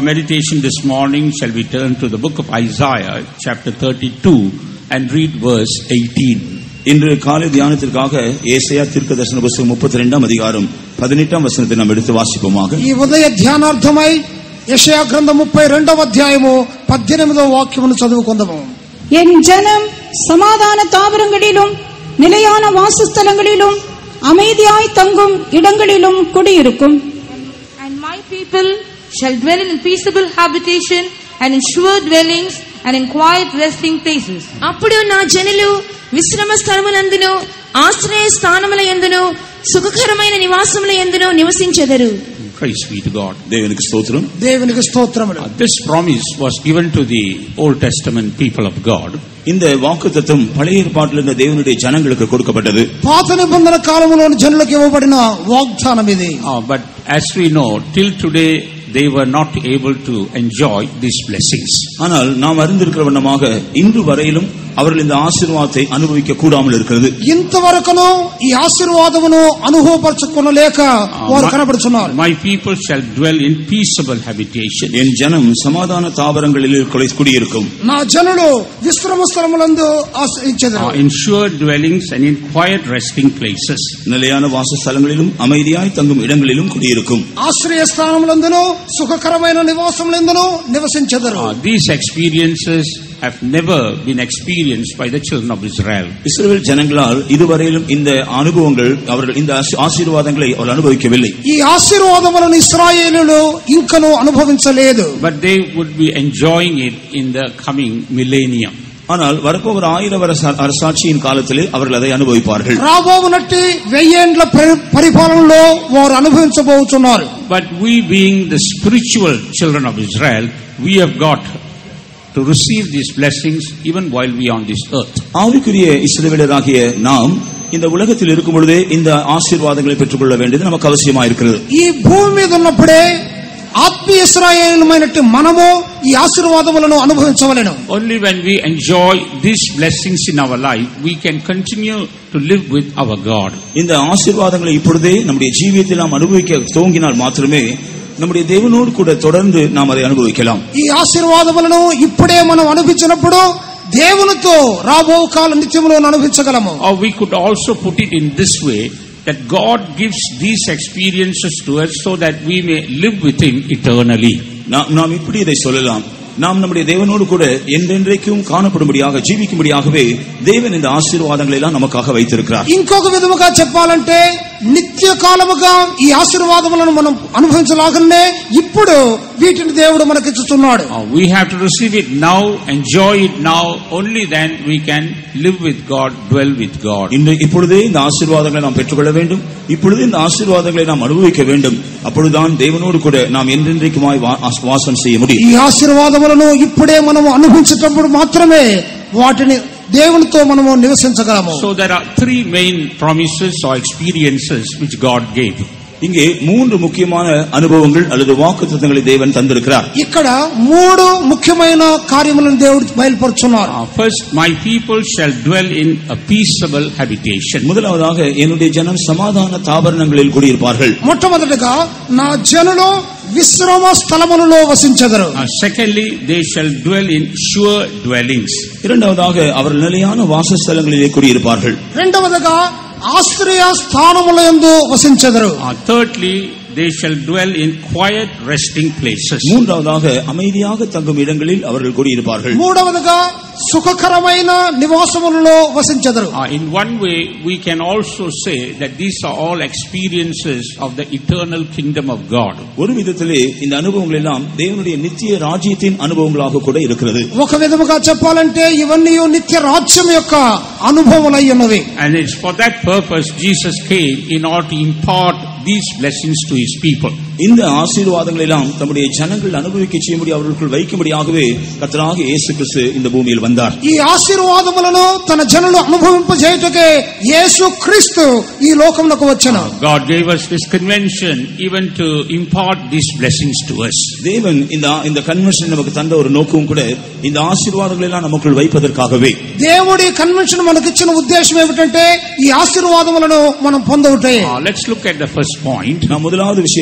our meditation this morning, shall we turn to the book of Isaiah, chapter 32, and read verse 18. இன்று காலை தியானத்திற்காக ஏசாயா தீர்க்கதரிசன புத்தகம் 32ஆம் அதிகாரம் 18ஆம் வசனத்தை நாம் எடுத்து வாசிப்போமாக. ఈ ఉదయ ధ్యానార్థమై యెషయా గ్రంథం 32వ అధ్యాయము 18వ వాక్యమును చదువుకుందాము. என் ஜனம் சமாதான தாவரங்களிலும் நிலையான வாசஸ்தலங்களிலும் அமைதியாய் தங்கும் இடங்களிலும் குடியிருக்கும். And my people shall dwell in peaceable habitation and in sure dwellings and in quiet resting places. అప్పుడు నా జనులు విశ్రమ స్థలములందును ఆశ్రయ స్థానముల యందును సుఖకరమైన నివాసముల యందును నివసించెదరు. Praise be to God. దేవునికి స్తోత్రం. దేవునికి స్తోత్రములు. This promise was given to the Old Testament people of God. இந்த வாக்குத்தத்தம் பழைய ஏற்பாட்டில் இருந்த தேவனுடைய ஜனங்களுக்கு கொடுக்கப்பட்டது. పాత నిబంధన కాలంలోని జనులకు ఇవ్వబడిన వాగ్దానం ఇది. But as we know, till today they were not able to enjoy these blessings. ஆனால் நாம் அறிந்திருக்கிற வண்ணமாக இன்று வரையிலும் அவர்கள் இந்த ஆசீர்வாதத்தை அனுபவிக்க கூடாமல் இருக்கிறது. ఇంతవరకును ఈ ఆశీర్వాదమును అనుభవపరచుకొనలేక వారు కనబడుచున్నారు. My people shall dwell in peaceable habitation. என் ஜனம் சமாதான தாவரங்களில் குடியிருக்கும். నా జనులు విశ్రమ స్థలములందు ఆశ్రయించెదరు. In sure dwellings and in quiet resting places. நிலையான வாசஸ்தலங்களிலும் அமைதியாய் தங்கும் இடங்களிலும் குடியிருக்கும். ఆశ్రయ స్థానములందును సుఖకరమైన నివాసములందును నివసించెదరు. These experiences have never been experienced by the children of Israel. இஸ்ரவேல் ஜனங்களால் இதுவரையிலும் இந்த அனுபவங்கள் அவர்கள் இந்த ஆசீர்வாதங்களை அவர்கள் அனுபவிக்கவில்லை. ఈ ఆశీర్వాదములను ఇశ్రాయేలులు ఇంకను అనుభవించలేదు. But they would be enjoying it in the coming millennium. ஆனால் வரப்போகிற 1000 வருஷ அரசாட்சியின் காலத்திலே அவர்கள் அதை அனுபவிப்பார்கள். రాబోవునట్టి 1000 ఏండ్ల పరిపాలనలో వారు అనుభవించబోతున్నారు. But we being the spiritual children of Israel, we have got to receive these blessings even while we are on this earth. ஆவிக்குரிய இஸ்ரவேலராகிய நாம் இந்த உலகத்தில் இருக்கும் பொழுதே இந்த ஆசீர்வாதங்களை பெற்றுக்கொள்ள வேண்டியது நமக்கு அவசியமாக இருக்கிறது. ఈ భూమి మీద ఉన్నప్పుడే ఆత్మీయ ఇశ్రాయేలుమైనట్టు మనము ఈ ఆశీర్వాదములను అనుభవించవలెను. Only when we enjoy these blessings in our life, we can continue to live with our God. இந்த ஆசீர்வாதங்களை இப்பொழுதே நம்முடைய ஜீவியத்தில் நாம் அனுபவிக்க துவங்கினால் மாத்திரமே நம்முடைய தேவனோடு கூட தொடர்ந்து நாம் அதை அனுபவிக்கலாம். ఈ ఆశీర్వాదములను ఇప్పుడే మనం అనుభవించినప్పుడు దేవునితో రాబో కాల నిత్యములో అనుభవించగలము. Or we could also put it in this way, that God gives these experiences to us so that we may live with Him eternally. நாம் இப்படி இதை சொல்லலாம், நாம் நம்முடைய தேவனோடு கூட என்றென்றைக்கும் காணப்படும்படியாக ஜீவிக்கும்படியாகவே தேவன் இந்த ஆசீர்வாதங்களை எல்லாம் நமக்காக வைத்திருக்கிறார். ఇంకొక విధముగా చెప్పాలంటే నిత్య కాలముగా ఈ ఆశీర్వాదములను మనం అనుభవించలాగనే ఇప్పుడు వీటిని దేవుడు మనకి ఇస్తున్నాడు. We have to receive it now, enjoy it now, only then we can live with God, dwell with God. இப்பொழுதே இந்த ஆசீர்வாதங்களை நாம் பெற்றுக்கொள்ள வேண்டும், இப்பொழுதே இந்த ஆசீர்வாதங்களை நாம் அனுபவிக்க வேண்டும். அப்பொழுதுதான் தேவனோடு கூட நாம் என்றென்றைக்குமாய் வாசம் செய்ய முடியும். ఈ ఆశీర్వాదములను ఇప్పుడే మనం అనుభవించేటప్పుడు మాత్రమే వాటిని దేవునితో మనము నివసించగలము. So there are three main promises or experiences which God gave. இங்கே 3 முக்கியமான அனுபவங்கள் அல்லது வாக்குத்தத்தங்களை தேவன் தந்திருக்கிறார். ఇక్కడ 3 ముఖ్యమైన కార్యములను దేవుడు బయలుపరుచున్నారు. First, my people shall dwell in a peaceable habitation. முதலாவதாக என்னுடைய ஜனம் சமாதான தாபரணங்களில் குடியிருப்பார்கள். మొట్టమొదటిగా నా జనులు విశ్రమ స్థలములలో వసించెదరు. Secondly, they shall dwell in sure dwellings. இரண்டாவதாக அவர்கள் நிலையான வாசஸ்தலங்களிலே குடியிருப்பார்கள். రెండవదిగా ఆశ్రయ స్థానములందు వసించెదరు. Thirdly, they shall dwell in quiet resting places. மூன்றாவதாக அமைதியாக தங்கும் இடங்களில் அவர்கள் குடியிருப்பார்கள். మూడవదిగా సుఖకరమైన నివాసములలో వసించెదరు. In one way, we can also say that these are all experiences of the eternal kingdom of God. ஒரு விதத்திலே இந்த அனுபவங்கள் எல்லாம் தேவனுடைய நித்திய ராஜ்யத்தின் அனுபவங்களாக கூட இருக்கிறது. ఒక విధముగా చెప్పాలంటే ఇవన్నీ నిత్య రాజ్యం యొక్క అనుభవములై ఉన్నవి. And it's for that purpose Jesus came in order to impart these blessings to His people. இந்த ஆசீர்வாதங்களை எல்லாம் தம்முடைய ஜனங்கள் அனுபவிக்க செய்யும்படி அவர்களுக்குள் வைக்கும்படியாகவே கர்த்தராகிய இயேசு கிறிஸ்து இந்த பூமியில் வந்தார். ఈ ఆశీర్వాదములను తన జనులు అనుభవింపజేయుటకే యేసు క్రీస్తు ఈ లోకమునకు వచ్చెను. God gave us this convention even to impart these blessings to us. தேவன் இந்த கன்வென்ஷன் நமக்கு தந்த ஒரு நோக்கம் கூட இந்த ஆசீர்வாதங்களை எல்லாம் நமக்குள் வைப்பதற்காகவே. దేవుడి కన్వెన్షన్ మనకు ఇచ్చిన ఉద్దేశం ఏమిటంటే ఈ ఆశీర్వాదములను మనం పొందుటయే. Let's look at the first point. நாம் முதலாவது விஷயத்தை கவனிப்போம்.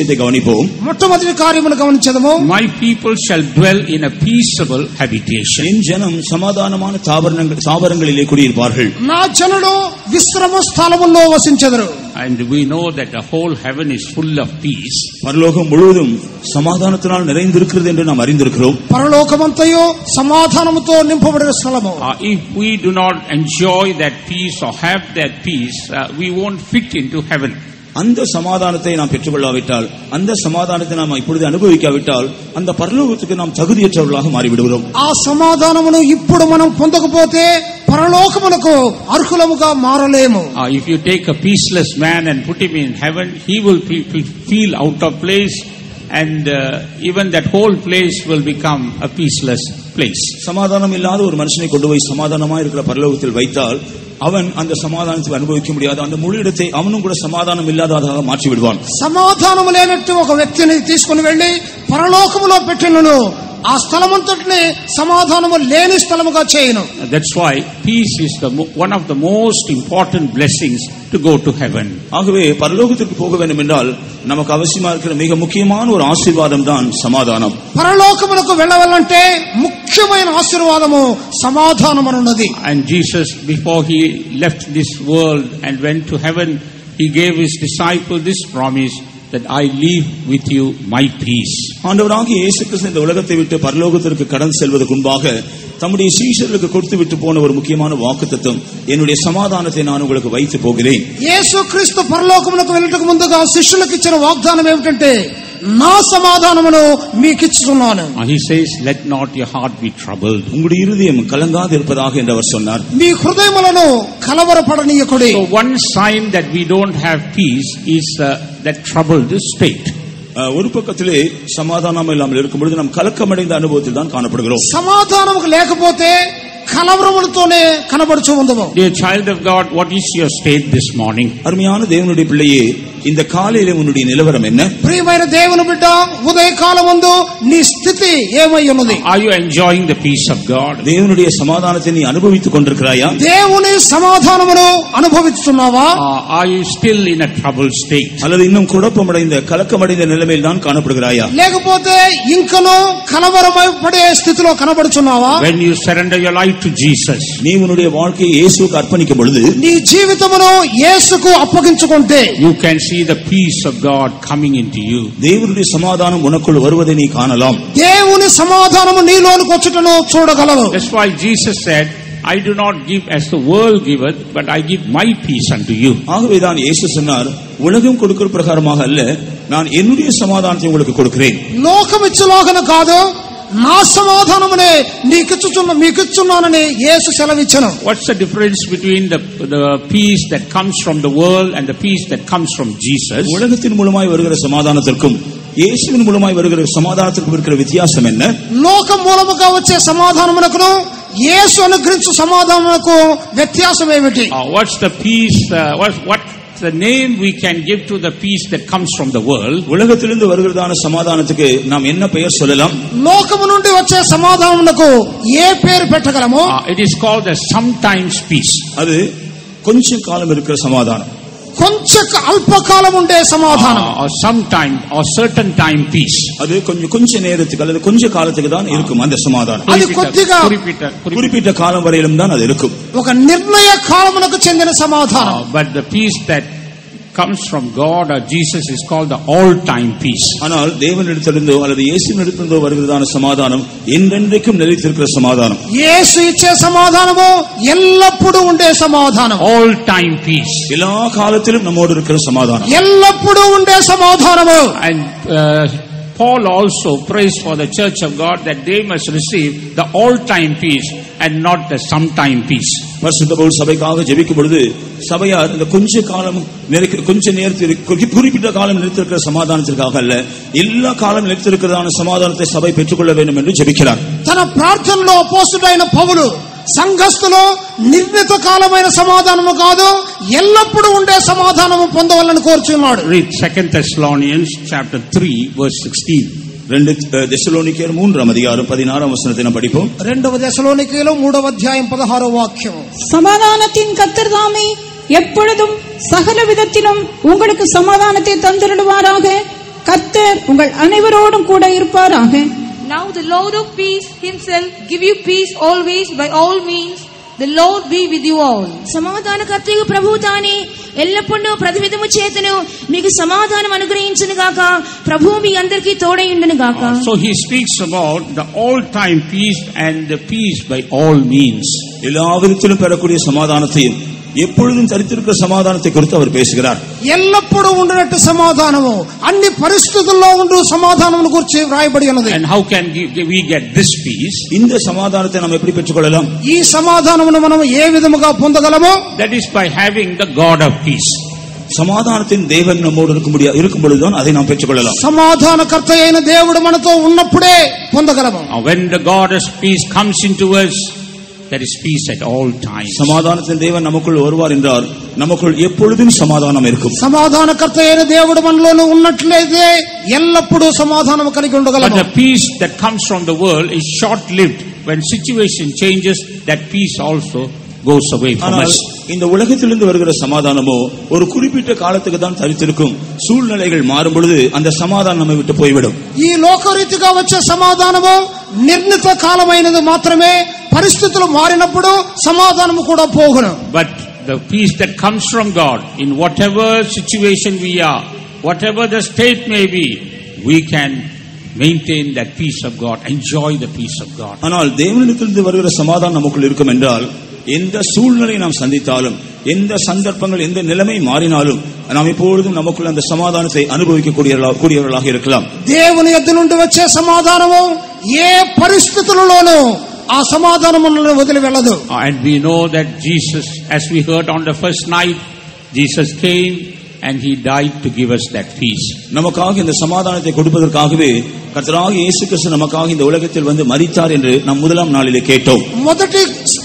கவனிப்போம். మొట్టమొదటి కార్యమును గమనించదము. My people shall dwell in a peaceable habitation. என் ஜனம் சமாதானமான தாவரங்களிலே குடியிருப்பார்கள். నా జనులు విశ్రమ స్థలములో వసించెదరు. And we know that the whole heaven is full of peace. பரலோகம் முழுவதும் சமாதானத்தினால் நிறைந்திருக்கிறது என்று நாம் அறிந்திருக்கிறோம். పరలోకమంతయు సమాధానముతో నింపబడిన స్థలము. If we do not enjoy that peace or have that peace, we won't fit into heaven. அந்த சமாதானத்தை நாம் பெற்றுக்கொள்ளாவிட்டால், அந்த சமாதானத்தை நாம் இப்பொழுது அனுபவிக்காவிட்டால், அந்த பரலோகத்துக்கு நாம் தகுதியற்றவர்களாக மாறிவிடுகிறோம். ఆ సమాధానమును ఇప్పుడు మనం పొందకపోతే పరలోకమునకు అర్హులముగా మారలేము. If you take a peaceless man and put him in heaven, he will feel out of place, and even that whole place will become a peaceless place. சமாதானம் இல்லாத ஒரு மனுஷனை கொண்டு போய் சமாதானமாக இருக்கிற பரலோகத்தில் வைத்தால் அவன் அந்த சமாதானத்தை அனுபவிக்க முடியாது. அந்த முழு இடத்தை அவனும் கூட சமாதானம் இல்லாததாக மாற்றி விடுவான். సమాధానము లేనట్టు ఒక వ్యక్తిని తీసుకుని వెళ్లి పరలోకములో పెట్టినను ఆ స్థలమంతటిని సమాధానము లేని స్థలముగా చేయను. That's why peace is one of the most important blessings to go to heaven. ஆகவே பரலோகத்திற்கு போக வேண்டும் என்றால் நமக்கு அவசியமா இருக்கிற மிக முக்கியமான ஒரு ஆசீர்வாதம் தான் சமாதானம். పరలోకమునకు వెళ్ళాలంటే ముఖ్యమైన ఆశీర్వాదము సమాధానం అన్నది. And Jesus, before he left this world and went to heaven, he gave his disciples this promise that I leave with you my peace. ஆண்டவராகிய இயேசு கிறிஸ்து இந்த உலகத்தை விட்டு பரலோகத்திற்கு கடந்து செல்வதற்கு முன்பாக தம்முடைய சீஷர்களுக்கு கொடுத்து விட்டு போன ஒரு முக்கியமான வாக்குத்தத்தம், என்னுடைய சமாதானத்தை நான் உங்களுக்கு வைத்து போகிறேன். యేసు క్రీస్తు పరలోకమునకు వెళ్ళటకు ముందుగా శిష్యులకు ఇచ్చిన వాగ్దానం ఏమిటంటే, నా సమాధానమును మీకు ఇచ్చుచున్నాను. He says, let not your heart be troubled. உங்களுடைய இருதயம் கலங்காது இருப்பதாக என்று அவர் சொன்னார். మీ హృదయములను కలవరపడనీయకుడి. So one sign that we don't have peace is that troubled state. ஒரு பக்கத்திலே சமாதானம் இல்லாமல் இருக்கும் பொழுது நாம் கலக்கமடைந்த அனுபவத்தில் தான் காணப்படுகிறோம். సమాధానము లేకపోతే కలవరములతోనే కనబడుచు ఉందము. Dear child of God, what is your state this morning? அருமையான தேவனுடைய பிள்ளையே, இந்த காலையிலே உன்னுடைய நிலவரம் என்ன? ప్రియమైన దేవుని బిడ్డ, ఉదయకాలమందు నీ స్థితి ఏమై ఉన్నది? Are you enjoying the peace of God? தேவனுடைய சமாதானத்தை நீ அனுபவித்துக் கொண்டிருக்கிறாயா? దేవుని సమాధానమును అనుభవిస్తున్నావా? Are you still in a troubled state? அல்லது இன்னும் குழப்பமடைந்த கலக்கமடைந்த நிலைமையில் தான் காணப்படுகிறாயா? లేకపోతే ఇంకనూ కలవరపడే స్థితిలో కనబడుచున్నావా? When you surrender your life to Jesus, நீ உன்னுடைய வாழ்க்கையை இயேசுவுக்கு அர்ப்பணிக்கும் பொழுது, నీ జీవితమును యేసుకు అప్పగించుకుంటే, you can see the peace of God coming into you. தேவனுடைய சமாதானம் உனக்குள் வருவதை நீ காணலாம். దేవుని సమాధానము నీలోనికి వచ్చుటను చూడగలవు. That's why Jesus said, I do not give as the world giveth, but I give my peace unto you. ஆகவேதான் இயேசு சொன்னார், உலகம் கொடுக்கிற பிரகாரமாக அல்ல, நான் என்னுடைய சமாதானத்தை உங்களுக்கு கொடுக்கிறேன். లోకం ఇచ్చులాగన కాదు, నా సమాధానమునే మీకిచ్చున్నానని యేసు సెలవిచ్చెను. What's the difference between the peace that comes from the world and the peace that comes from Jesus? உலகத்தின் மூலமாய் வருகிற சமாதானத்திற்கும் இயேசுவின் மூலமாய் வருகிற சமாதானத்திற்கும் இருக்கிற வித்தியாசம் என்ன? లోకం మూలముగా వచ్చే సమాధానమునకును యేసు అనుగ్రహించు సమాధానమునకు వ్యత్యాసం ఏమిటి? What's the peace? What the name we can give to the peace that comes from the world? உலகத்திலிருந்து வருகிறதான சமாதானத்துக்கு நாம் என்ன பெயர் சொல்லலாம்? లోకము నుండి వచ్చే సమాధానమునకు ఏ పేరు పెట్టగలము? It is called the sometimes peace. அது கொஞ்ச காலம் இருக்கிற சமாதானம். కొంచెం అల్పకాలం ఉండే సమాధానం. Or sometime or certain time peace. அது கொஞ்ச நேரத்துக்கு அல்லது கொஞ்ச காலத்துக்கு தான் இருக்கும் அந்த சமாதானம். అది కొద్దిగా குறிப்பிட்ட காலம் வரையிலும் தான் அது இருக்கும். ఒక నిర్ణయ కాలమునకు చెందిన సమాధానం. But the peace that comes from God or Jesus is called the all-time peace. ஆனால் தேவனிடத்திலிருந்தோ அல்லது இயேசுவினிடத்திலிருந்தோ வருகிறதான சமாதானம் என்றென்றைக்கும் நிலைத்திருக்கிற சமாதானம். యేసు ఇచ్చే సమాధానము ఎల్లప్పుడూ ఉండే సమాధానం. All-time peace. எல்லா காலத்திலும் நம்மோடு இருக்கிற சமாதானம். ఎల్లప్పుడూ ఉండే సమాధానము. And Paul also prays for the church of God that they must receive the all-time peace and not the sometime peace. பரிசுத்த பவுல் சபைக்காக ஜெபிக்கும் பொழுது சபையார் இந்த கொஞ்ச நேரத்தில் குறிப்பிட்ட காலம் நிலைத்திருக்கிற சமாதானத்திற்காக அல்ல, எல்லா காலம் நிலைத்திருக்கிறதான சமாதானத்தை சபை பெற்றுக்கொள்ள வேண்டும் என்று ஜெபிக்கிறார். తన ప్రార్థనలో అపోస్తలుడైన పౌలు సంఘస్థులో నిర్ణీత కాలమైన సమాధానము కాదు, ఎల్లప్పుడూ ఉండే సమాధానము పొందవాలని కోరుచున్నాడు. Read 2 Thessalonians chapter 3 verse 16. 2 தெசலோனிக்கேயர் 3ஆம் அதிகாரம் 16ஆம் வசனத்தை நாம் படிப்போம். 2 தெசலோனிக்கேயர் 3వ అధ్యాయం 16వ వాక్యం. சமாதானத்தின் கர்த்தர் தாமே எப்பொழுதும் சகல விதத்திலும் உங்களுக்கு சமாதானத்தை தந்திருவாராக. கர்த்தர் உங்கள் அனைவரோடும் கூட இருப்பாராக. Now the Lord of peace himself give you peace always by all means. The Lord be with you all. సమాధానకర్తయు ప్రభువు తానే ఎల్లప్పుడూ ప్రతివిధము చేతను మీకు సమాధానం అనుగ్రహించును గాక. ప్రభువు మీ అందరికీ తోడై ఉండును గాక. So he speaks about the all time peace and the peace by all means. எல்லா விதத்திலும் பெறக்கூடிய சமாதானத்தையும் எப்பொழுதும் தரித்திருக்கிற சமாதானத்தை குறித்து அவர் பேசுகிறார். ఎల్లప్పుడూ ఉండేట సమాధానము అన్ని పరిస్థితుల్లో ఉండు సమాధానం గురించి వ్రాయబడి ఉన్నది. And how can we get this peace? இந்த சமாதானத்தை நாம் எப்படி பெற்றுக்கொள்ளலாம்? ఈ సమాధానమును మనం ఏ విధముగా పొందగలమో? That is by having the God of peace. சமாதானத்தின் தேவன் நம்மோடு இருக்கும் பொழுதுதான் அதை நாம் பெற்றுக்கொள்ளலாம். సమాధానకర్త అయిన దేవుడు మనతో ఉన్నప్పుడే పొందగలము. When the God of peace comes into us, there is peace at all times. சமாதானத்தின் தேவன் நமக்குள் வருவார் என்றால் நமக்குள் எப்பொழுதும் சமாதானம் இருக்கும். సమాధానకర్త అయిన దేవుడు మనలో ఉన్నట్లయితే ఎల్లప్పుడూ సమాధానం కలిగి ఉండగలము. But the peace that comes from the world is short lived. When situation changes, that peace also goes away from us. இந்த உலகத்திலிருந்து வருகிற சமாதானமோ ஒரு குறிப்பிட்ட காலத்துக்கு தான் தரித்திருக்கும். சூழ்நிலைகள் மாறும் பொழுது அந்த சமாதானம் நம்மை விட்டு போய்விடும். ఈ లోకరీతిగా వచ్చే సమాధానము నిర్ణీత కాలమైనది మాత్రమే. పరిస్థితులు మారినప్పుడు సమాధానము కూడా పోగును. But the peace that comes from God, in whatever situation we are, whatever the state may be, we can maintain that peace of God, enjoy the peace of God. ஆனால் தேவனிடத்திலிருந்து வருகிற சமாதானம் நமக்குள் இருக்கும் என்றால் எந்த சூழ்நிலை நாம் சந்தித்தாலும், எந்த சந்தர்ப்பங்கள், எந்த நிலைமை மாறினாலும் நாம் எப்பொழுதும் நமக்குள்ள அந்த சமாதானத்தை அனுபவிக்க கூடியவர்களாக இருக்கலாம். దేవుని యొద్ద నుండి వచ్చే సమాధానము ఏ పరిస్థితులలోనూ ఆ సమాధానమును వదిలి వెళ్ళదు. And we know that Jesus, as we heard on the first night, Jesus came and he died to give us that peace. நமக்காக இந்த சமாதானத்தை கொடுப்பதற்காகவே கர்த்தராகிய இயேசு கிறிஸ்து நமக்காக இந்த உலகத்தில் வந்து மரித்தார் என்று நாம் முதலாம் நாளிலே கேட்டோம். మొదటి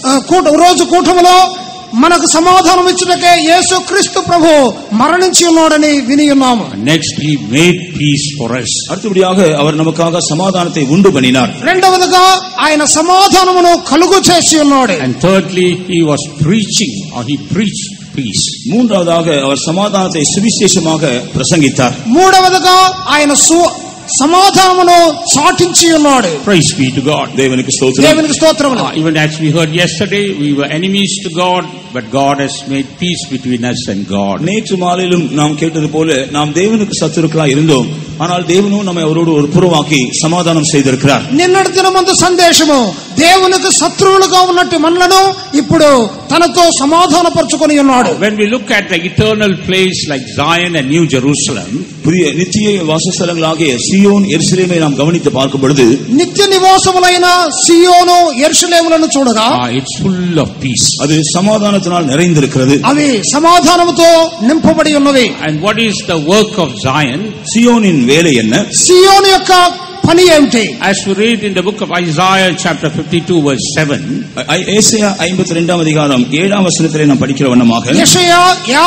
రోజు కూటములో మనకు సమాధానం ఇచ్చుటకే యేసు క్రీస్తు ప్రభు మరణించి ఉన్నాడని విని ఉన్నాము. Next he made peace for us. அடுத்தபடியாக அவர் நமக்காக சமாதானத்தை உண்டு பண்ணினார். రెండవదిగా ఆయన సమాధానమును కలుగు చేసి ఉన్నాడు. And thirdly he was preaching, or he preached peace. மூன்றாவதாக அவர் சமாதானத்தை சுவிசேஷமாக பிரசங்கித்தார். మూడవదిగా ఆయన సమాధానమును చాటించి ఉన్నాడు. Praise be to God. దేవునికి స్తోత్రం. దేవునికి స్తోత్రములు. Even as we heard yesterday, we were enemies to God, but God has made peace between us and God. நேற்று மாலையிலும் நாம் கேட்டது போல நாம் தேவனுக்கு சத்துருக்களாய் இருந்தோம், ஆனால் தேவனும் நம்மை அவரோடு ஒரு புறமாக்கி சமாதானம் செய்திருக்கிறார். నిన్నటి దినమందు సందేశము దేవునికి శత్రువులుగా ఉన్నట్టు మనలను ఇప్పుడు తనతో సమాధానపరచుకొని ఉన్నాడు. When we look at the eternal place like Zion and New Jerusalem, புதிய நித்திய வாசஸ்தலங்களாகிய சியோன் எருசலேமை நாம் கவனித்து பார்க்கும் பொழுது నిత్య నివాసములైన సియోను యెరూషలేములను చూడగా it's full of peace. அது சமாதானத்தினால் நிறைந்திருக்கிறது. అవి సమాధానముతో నింపబడి ఉన్నవి. And what is the work of Zion? சியோனின் வேலை என்ன? సియోను యొక్క పని ఏమిటి? As we read in the book of Isaiah chapter 52 verse 7, ஏசாயா 52 அதிகாரம் 7 வசனத்திலே நாம் படிக்கிற வண்ணமாக యెషయా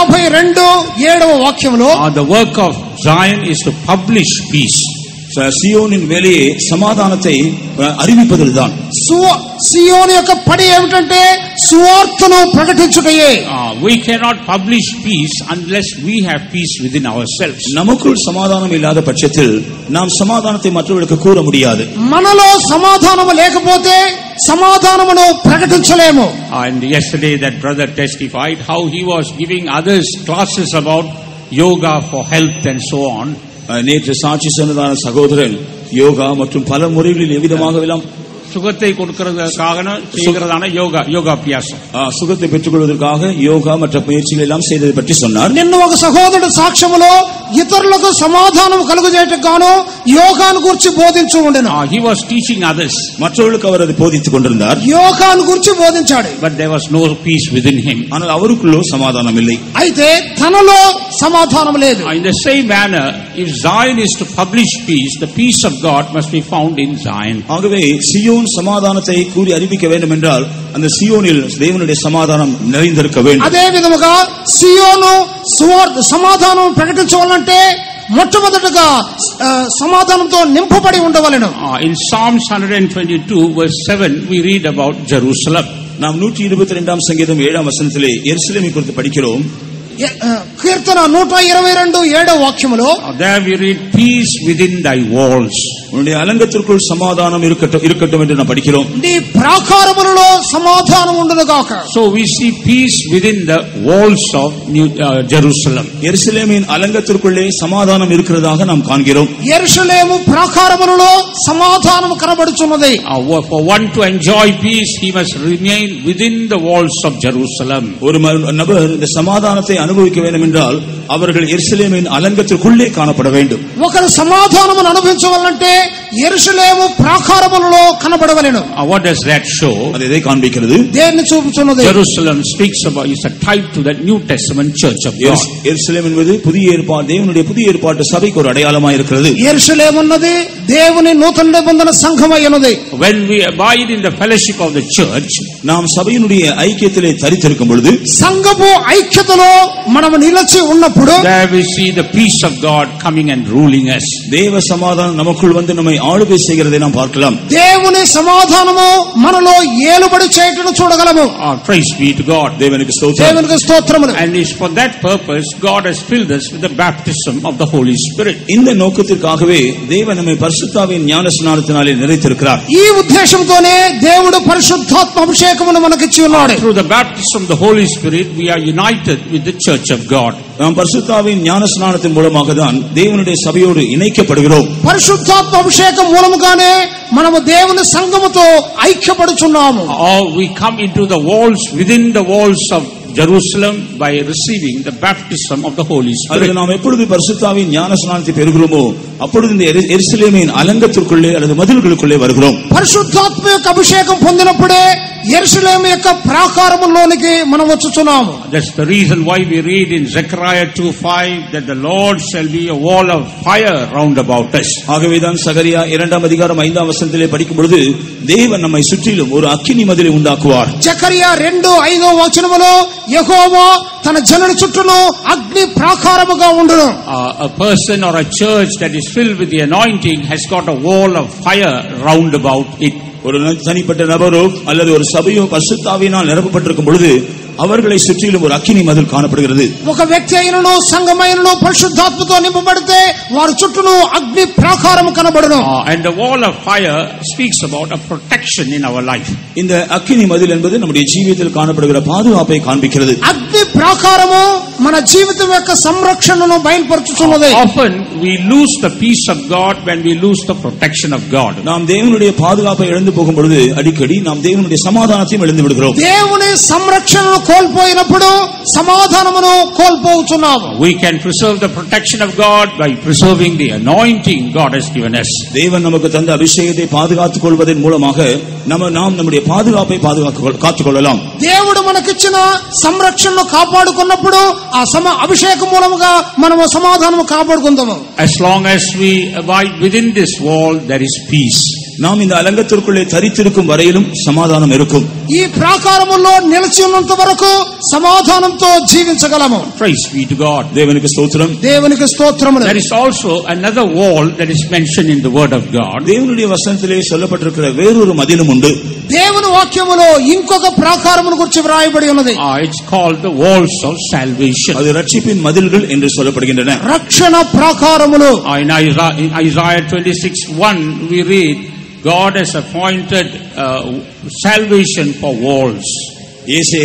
52 7వ వాక్యములో the work of Zion is to publish peace. సియోనిన్ వేలయే సమాధానத்தை அறிவிப்பதுதான். సియోను యొక్క పని ఏమిటంటే సువార్తను ప్రకటించుటయే. We cannot publish peace unless we have peace within ourselves. நமக்குள் சமாதானம் இல்லாத பட்சத்தில் நாம் சமாதானத்தை மற்றவர்களுக்கு கூற முடியாது. మనలో సమాధానము లేకపోతే సమాధానమును ప్రకటించలేము. And yesterday that brother testified how he was giving others classes about yoga for health and so on. நேற்று சாட்சி சொன்னதான சகோதரன் யோகா மற்றும் பல முறைகளில் எவ்விதமாக எல்லாம் சுகத்தை கொடுக்கிறதுக்காக செய்கிறதான யோகாபியாசம், சுகத்தை பெற்றுக் கொள்வதற்காக யோகா மற்ற பயிற்சிகள் எல்லாம் செய்ததை பற்றி சொன்னார். నిన్న ఒక సహోదరుడు సాక్ష్యములో ఇతరులకు సమాధానం కలుగజేయటకు గాను యోగాను గురించి బోధించు ఉండెను. He was teaching others. மற்றவர்களுக்கு அவர் அதை போதித்துக் கொண்டிருந்தார். యోగాను గురించి బోధించాడు. But there was no peace within him. ஆனால் அவருக்குள்ளோ சமாதானம் இல்லை. అయితే తనలో సమాధానం లేదు. In the same manner, if Zion is to publish peace, the peace of God must be found in Zion. ஆகவே சியோன் சமாதானத்தை கூறி அறிவிக்க வேண்டும் என்றால் அந்த சியோனில் தேவனுடைய சமாதானம் நிறைந்திருக்க வேண்டும். అదే విధముగా సియోను సమాధానం ప్రకటించాలంటే మొట్టమొదటగా సమాధానంతో నింపబడి ఉండవలెను. In Psalms 122 verse 7 we read about Jerusalem. நாம் 122ஆம் சங்கீதம் 7ஆம் வசனத்திலே எருசலேமை குறித்து படிக்கிறோம். కీర్తన 122:7 వాక్యములో there we read, peace within thy walls. உன்னுடைய அலங்கத்திற்குள் சமாதானம் இருக்கட்டும் என்று நாம் படிக்கிறோம். నీ ప్రాకారములలో సమాధానం ఉండును గాక. So we see peace within the walls of Jerusalem. எருசலேமின் அலங்கத்திற்குள்ளே சமாதானம் இருக்கிறதாக நாம் காண்கிறோம். యెరూషలేము ప్రాకారములలో సమాధానం కనబడుచున్నది. For one to enjoy peace, he must remain within the walls of Jerusalem. ஒரு நபர் இந்த சமாதானத்தை அனுபவிக்க வேண்டும் என்றால் அவர்கள் எருசலேமின் அலங்கத்திற்குள்ளே காணப்பட வேண்டும். ఒకరు సమాధానం అనుభవించవాలంటే యెరూషలేము ప్రాకారములలో కనబడవలెను. What does that show? அது எதை காண்பிக்கிறது? దేన్ని చూపుచున్నది? Jerusalem speaks about, is a type to the New Testament church of God. எருசலேம் என்பது புதிய ஏற்பாடு, தேவனுடைய புதிய ஏற்பாட்டு சபைக்கு ஒரு அடையாளமாக இருக்கிறது. యెరూషలేము అన్నది దేవుని నూతన నిబంధన సంఘమై ఉన్నది. When we abide in the fellowship of the church, நாம் சபையினுடைய ஐக்கியத்திலே தரித்திருக்கும் பொழுது, సంఘపు ఐక్యతలో మనం నిలిచి ఉన్నప్పుడు, there we see the peace of God coming and ruling us. தேவ சமாதானம் நமக்குள் வந்து நம்மை ஆளுகை செய்கிறதை நாம் பார்க்கலாம். దేవుని సమాధానము మనలో ఏలుబడి చేయటను చూడగలము. Praise be to God. தேவனுக்கு ஸ்தோத்திரம். దేవునికి స్తోత్రములు. And it's for that purpose God has filled us with the baptism of the Holy Spirit. இந்த நோக்கத்திற்காகவே தேவன் நம்மை பரிசுத்தாவின் ஞானஸ்நானத்தினாலே நிறைத்திருக்கிறார். ఈ ఉద్దేశంతోనే దేవుడు పరిశుద్ధాత్మ అభిషేకమును మనకిచ్చి ఉన్నాడు. Through the baptism of the Holy Spirit we are united with the church of God. நாம் பரிசுத்தாவின் ஞானஸ்நானத்தின் மூலமாக தான் தேவனுடைய சபையோடு இணைக்கப்படுகிறோம். పరిశుద్ధాత్మ అభిషేకం మూలముగానే మనము దేవుని సంఘముతో ఐక్యపడుచున్నాము. We come into the walls, within the walls of Jerusalem by receiving the baptism of the Holy Spirit. நாம் எப்பொழுது பரிசுத்தாவின் ஞானஸ்நானத்தை பெறுகிறோமோ அப்பொழுது இந்த எருசலேமின் அலங்கத்திற்குள்ளே அல்லது மதில்களுக்குள்ளே வருகிறோம். పరిశుద్ధాత్మ యొక్క అభిషేకం పొందినప్పుడే యెరూషలేము యొక్క ప్రాకారములోనికి మనం వచ్చుచున్నాము. That's the reason why we read in Zechariah 2:5 that the Lord shall be a wall of fire round about us. ஆகவேதான் சகரியா 2:5 படிக்கும் பொழுது தேவன் நம்மை சுற்றிலும் ஒரு அக்கினி மதிலை உண்டாக்குவார். జకరియా 2:5 వచనములో యెహోవా తన జనుల చుట్టూను అగ్ని ప్రాకారముగా ఉండును. A person or a church that is filled with the anointing has got a wall of fire round about it. ஒரு தனிப்பட்ட நபரோ அல்லது ஒரு சபையோ பரிசுத்தாவினால் நிரப்பப்பட்டிருக்கும் பொழுது அவர்களை சுற்றிலும் ஒரு அக்கினி மதில் காணப்படுகிறது. ఒక వ్యక్తి అయినను సంఘమైనను పరిశుద్ధాత్మతో నింపబడితే వారి చుట్టూను అగ్ని ప్రాకారము కనబడును. And the wall of fire speaks about a protection in our life. இந்த அக்கினி மதில் என்பது நம்முடைய ஜீவிதத்தில் காணப்படுகிற பாதுகாப்பை காண்பிக்கிறது. అగ్ని ప్రాకారము మన జీవితం యొక్క సంరక్షణను బయలుపరుచుచున్నది. Often we lose the peace of God when we lose the protection of God. நாம் தேவனுடைய பாதுகாப்பை இழந்து போகும் பொழுது அடிக்கடி நாம் தேவனுடைய சமாதானத்தையும் இழந்து விடுகிறோம். దేవుని సంరక్షణను కోల్పోయినప్పుడు సమాధానమును కోల్పోతున్నాము. We can preserve the protection of God by preserving the anointing God has given us. தேவன் நமக்கு தந்த அபிஷேகத்தை பாதுகாத்துக் கொள்வதன் மூலமாக நாம் நம்முடைய பாதுகாப்பை காத்துக் கொள்ளலாம். దేవుడు మనకిచ్చిన సంరక్షణను కాపాడుకున్నప్పుడు ఆ అభిషేకం మూలముగా మనము సమాధానము కాపాడుకుందాము. As long as we abide within this wall there is peace. நாம் இந்த அலங்கத்திற்குள்ளே தரித்திருக்கும் வரையிலும் சமாதானம் இருக்கும். ఈ ప్రాకారములో నిలిచి ఉన్నంత వరకు సమాధానంతో జీవించగలము. Praise be to God. தேவனுக்கு ஸ்தோத்திரம். దేవునికి స్తోత్రములు. There is also another wall that is mentioned in the word of God. தேவனுடைய வசனத்திலே சொல்லப்பட்டிருக்கிற வேறொரு மதிலும் உண்டு. దేవుని వాక్యములో ఇంకొక ప్రాకారమును గురించి వ్రాయబడి ఉన్నది. It's called the walls of salvation. அது ரட்சிப்பின் மதில்கள் என்று சொல்லப்படுகின்றன. రక్షణ ప్రాకారములు. In Isaiah 26:1 we read God has appointed salvation for walls. ஏசாயா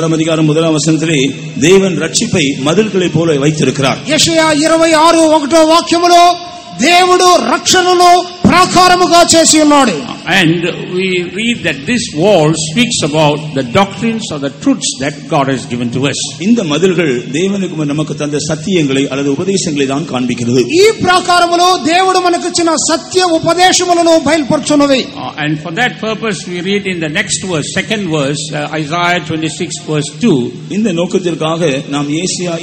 26:1 தேவன் ரட்சிப்பை மதில்களைப் போல வைத்திருக்கிறார். యెషయా 26:1 వాక్యములో దేవుడు రక్షణను ప్రాకారముగా చేసి ఉన్నాడు. And we read that this wall speaks about the doctrines or the truths that God has given to us. இந்த மதில்கள் தேவனுக்கு நமக்கு தந்த சத்தியங்களை அல்லது உபதேசங்களை தான் காண்பிக்கிறது. ఈ ప్రాకారములో దేవుడు మనకిచ్చిన సత్య ఉపదేశములను బయలుపరుచున్నవి. And for that purpose we read in the next verse, second verse, Isaiah 26:2. இந்த நோக்கத்திற்காக நாம் ஏசாயா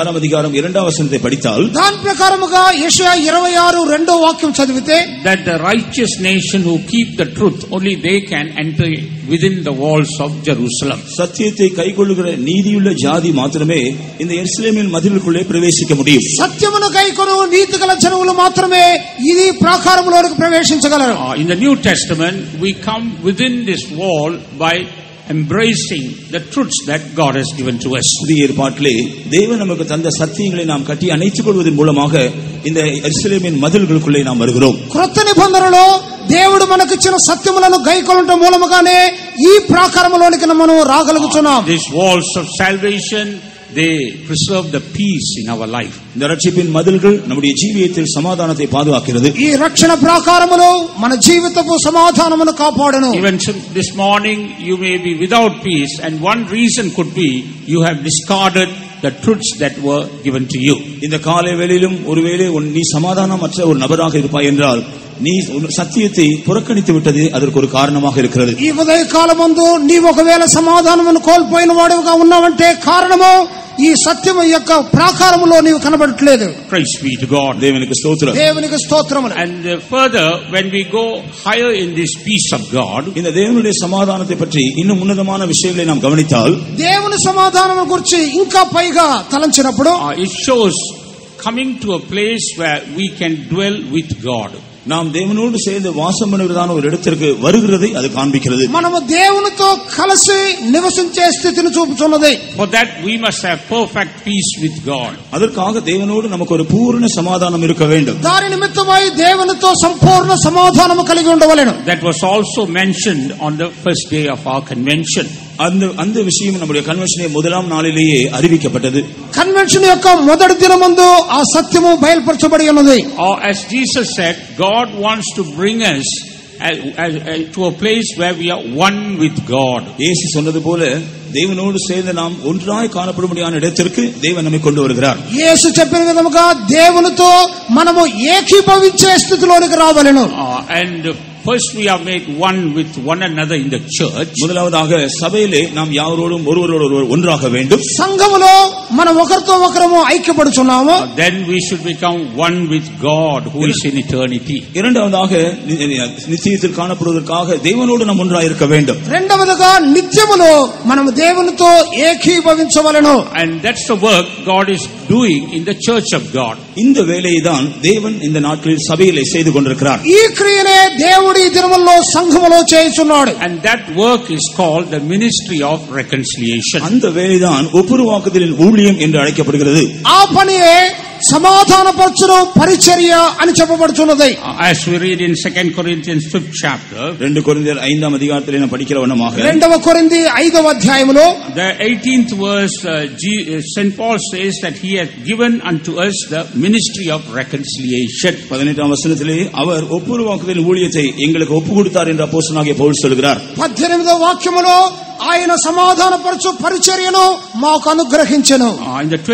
26:2 படித்தால் దాని ప్రకారముగా యెషయా 26:2 వాక్యం చదివితే that the righteous nation who keep the truth, only they can enter within the walls of Jerusalem. சத்தியத்தை கைக்கொள்ளுகிற நீதியுள்ள ஜாதி மாத்திரமே இந்த எருசலேமின் மதிலுக்குள்ளே பிரவேசிக்க முடியும். సత్యమును కైకొను నీతిగల జనులు మాత్రమే ఇది ప్రాకారములోకి ప్రవేశించగలరు. In the New Testament we come within this wall by embracing the truths that God has given to us. புதிய ஏற்பாட்டிலே தேவன் நமக்கு தந்த சத்தியங்களை நாம் கட்டி அணைத்துக் கொள்வதன் மூலமாக இந்த எருசலேமின் மதில்களுக்குள்ளே நாம் வருகிறோம். క్రొత్త నిబంధనలో దేవుడు మనకిచ్చిన సత్యములను గైకొనటం మూలముగానే ఈ ప్రాకారములోనికి మనం రాగలుగుతున్నాం. These walls of salvation, they preserve the peace in our life. இந்த ரட்சிப்பின் மதில்கள் நம்முடைய ஜீவியத்தில் சமாதானத்தை பாதுகாக்கிறது. ఈ రక్షణ ప్రాకారములు మన జీవితపు సమాధానమును కాపాడును. Even this morning you may be without peace, and one reason could be you have discarded the truths that were given to you. இந்த காலை வேளையிலும் ஒருவேளை நீ சமாதானமற்ற ஒரு நபராக இருப்பாய் என்றால் நீ சத்தியத்தை புறக்கணித்து விட்டது அதற்கு ஒரு காரணமாக இருக்கிறது. ఈ ఉదయ కాలమందు నీవు ఒకవేళ సమాధానమును కోల్పోయిన వాడిగా ఉన్నావంటే కారణము ఈ సత్యము యొక్క ప్రాకారములో నీవు కనబడట్లేదు. Praise be to God. దేవునికి స్తోత్రం. దేవునికి స్తోత్రములు. And further, when we go higher in this peace of God, இந்த தேவனுடைய சமாதானத்தை பற்றி இன்னும் உன்னதமான விஷயங்களை நாம் கவனித்தால் దేవుని సమాధానము గురించి ఇంకా పైగా తలంచినప్పుడు it shows coming to a place where we can dwell with God. நாம் தேவனோடு சேர்ந்து வாசம் பண்ணுகிறதான ஒரு இடத்திற்கு வருகிறதை அது காண்பிக்கிறது. మనము దేవునితో కలిసి నివసించే స్థితిని చూపుతున్నది. For that we must have perfect peace with God. அதற்காக தேவனோடு நமக்கு ஒரு பூரண சமாதானம் இருக்க வேண்டும். దాని నిమిత్తమై దేవునితో సంపూర్ణ సమాధానము కలిగి ఉండవలెను. That was also mentioned on the first day of our convention. அந்த விஷயம் நம்முடைய கன்வென்ஷனின் முதலாம் நாளிலேயே அறிவிக்கப்பட்டது. కన్వెన్షన్ యొక్క మొదటి దినమందు ఆ సత్యము బయలుపరచబడి ఉన్నది. Or as Jesus said, God wants to bring us to a place where we are one with God. இயேசு சொன்னது போல தேவனோடு சேர்ந்து நாம் ஒன்றாய் காணப்படும்படியான இடத்திற்கு தேவன் நம்மை கொண்டு வருகிறார். యేసు చెప్పిన విధముగా దేవునితో మనము ఏకీభవించే స్థితిలోనికి రావాలను. And first we are made one with one another in the church. முதலாவதாக சபையிலே நாம் யாரோடும் ஒருவரோடு ஒன்றாக வேண்டும். సంఘములో మనం ఒకరితో ఒకరము ఐక్యపడుచున్నాము. Then we should become one with God who is in eternity. இரண்டாவதாக நித்தியத்தில் காணப்படுவதற்காக தேவனோடு நாம் ஒன்றாக இருக்க வேண்டும். రెండవదిగా నిత్యములో మనం దేవునితో ఏకీభవించవలెను. And that's the work God is doing in the church of God. இந்த வேலையை தான் தேவன் இந்த நாட்களில் சபையிலே செய்து கொண்டிருக்கிறார். ఈ క్రియనే దేవుడు ఈ దినముల్లో సంఘములో చేయుచున్నాడు. And that work is called the ministry of reconciliation. அந்த வேலைதான் ஒப்புரவாக்குதலின் ஊழியம் என்று அழைக்கப்படுகிறது. ఆ పనియే సమాధానపరచును పరిచర్య అని చెప్పబడుతున్నది. As we read in 2 Corinthians 5th chapter, 2 கொரிந்தியர் 5ஆம் அதிகாரத்திலே நாம் படிக்கிற வண்ணமாக 2 కొరింథీ 5వ అధ్యాయములో the 18th verse, St. Paul says that he has given unto us the ministry of reconciliation. 18ஆம் வசனத்திலே அவர் ஒப்புரவாக்குதலின் ஊழியத்தை எங்களுக்கு ஒப்பு கொடுத்தார் என்று அப்போஸ்தலனாகிய பவுல் சொல்கிறார். 18వ వాక్యములో ఆయన సమాధానపరచు పరిచర్యను మాకు అనుగ్రహించెను. In the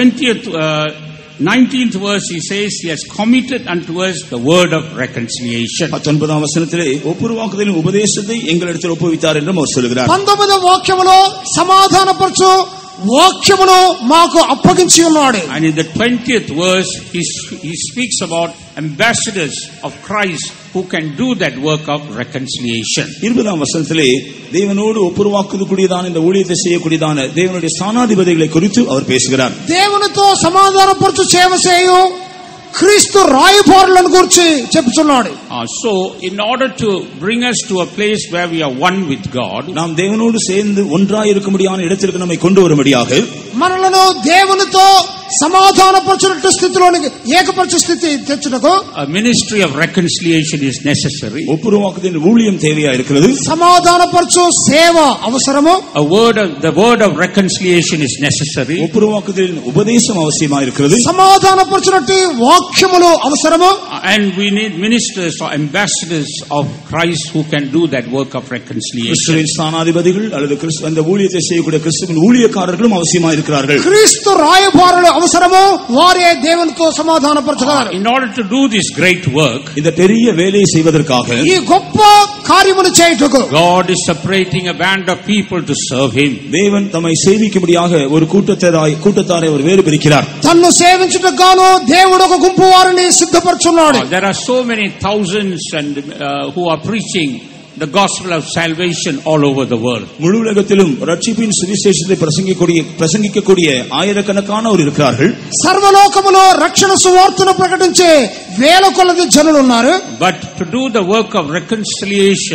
19th verse he says he has committed unto us the word of reconciliation. 19ஆம் வசனத்திலே ஒப்புரவாக்குதலின் உபதேசத்தை எங்களிடத்தில் ஒப்புவித்தார் என்று அவர் சொல்கிறார். 19వ వాక్యములో సమాధానపరచు వాక్యమును మాకు అప్పగించి ఉన్నాడు. And in the 20th verse he speaks about ambassadors of Christ who can do that work of reconciliation. 20ஆம் வசனத்திலே தேவனோடு ஒப்புரவாக்குதக்கூடியதான இந்த ஊழியத்தை செய்யக்கூடியதான தேவனுடைய ஸ்தானாதிபதிகளை குறித்து அவர் பேசுகிறார். దేవునితో సమాధానపరచు సేవ చేయు క్రీస్తు రాయబారులను గురించి చెప్పుచున్నాడు. So in order to bring us to a place where we are one with God, நாம் தேவனோடு சேர்ந்து ஒன்றாய் இருக்கும்படியான இடத்திற்கு நம்மை கொண்டு வரும்படியாக మనలను దేవునితో సమాధానపరచునట్టు స్థితిలోనికి ఏకపరచు స్థితి తెచ్చుటకు a ministry of reconciliation is necessary. ஒப்புரவாக்குதலின் ஊழியம் தேவையா இருக்கிறது. సమాధానపరచు సేవ అవసరము. The word of reconciliation is necessary. ஒப்புரவாக்குதலின் உபதேசம் அவசியமா இருக்கிறது. సమాధానపరచునట్టు వాక్యములు అవసరము. And we need ministers or ambassadors of Christ who can do that work of reconciliation. கிறிஸ்துவின் ஸ்தானாதிபதிகள் அல்லது அந்த ஊழியத்தை செய்யக்கூடிய கிறிஸ்துவின் ஊழியக்காரர்களும் அவசியமா இருக்கிறார்கள். క్రీస్తు రాయబారులు అవసరము. వారే దేవునితో సమాధానపరచగలరు. In order to do this great work, இந்த பெரிய வேலையை செய்வதற்காக ఈ గొప్ప కార్యమును చేయుటకు God is separating a band of people to serve him. தேவன் தம்மை சேவிக்கும்படியாக ஒரு கூட்டத்தாரை அவர் வேறு பிரிக்கிறார். తన్ను సేవించుటకు గాను దేవుడు ఒక గుంపు వారిని సిద్ధపరచున్నాడు. There are so many thousands and who are preaching the gospel of salvation all over the world. முழு உலகத்திலும் ரட்சிப்பின் சுவிசேஷத்தை பிரசங்கிக்கக்கூடிய ஆயிரக்கணக்கானோர் இருக்கிறார்கள். సర్వలోకములో రక్షణ సువార్తను ప్రకటించే వేల కొలది జనులు ఉన్నారు. But to do the work of reconciliation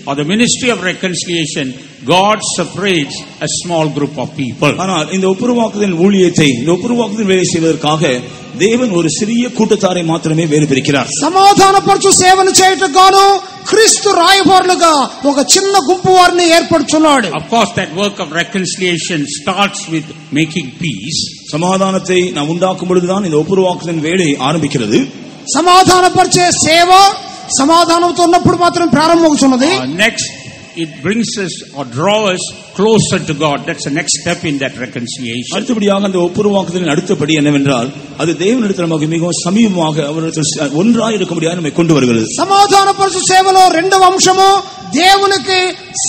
or the ministry of reconciliation, God separates a small group of people. ஆனால் இந்த ஒப்புரவாக்குதல் ஊழியத்தை, இந்த ஒப்புரவாக்குதல் வேலை செய்வதற்காக தேவன் ஒரு சிறிய கூட்டத்தாரை மாத்திரமே வேறு பிரிக்கிறார். సమాధానపరచు సేవను చేయుటకు గాను క్రీస్తు రాయబారులుగా ఒక చిన్న గుంపు వారిని ఏర్పరచున్నాడు. Of course, that work of reconciliation starts with making peace. சமாதானத்தை நாம் உண்டாக்கும் பொழுதுதான் இந்த ஒப்புரவாக்குதல் வேலை ஆரம்பிக்கிறது. సమాధానపరిచే సేవ సమాధానంతో ఉన్నప్పుడు మాత్రం ప్రారంభమవుతున్నది. Next, it brings us or draws us closer to God. That's the next step in that reconciliation. அடுத்தபடியாக அந்த ஒப்புரவாக்குதலின் அடுத்தபடி என்னவென்றால் அது தேவனிடத்தில் நமக்கு மிகவும் சமீபமாக அவரிடத்தில் ஒன்றாய் இருக்க முடியாது நம்மை கொண்டு வருகிறது. సమాధానపరచు సేవలో రెండవ అంశము దేవునికి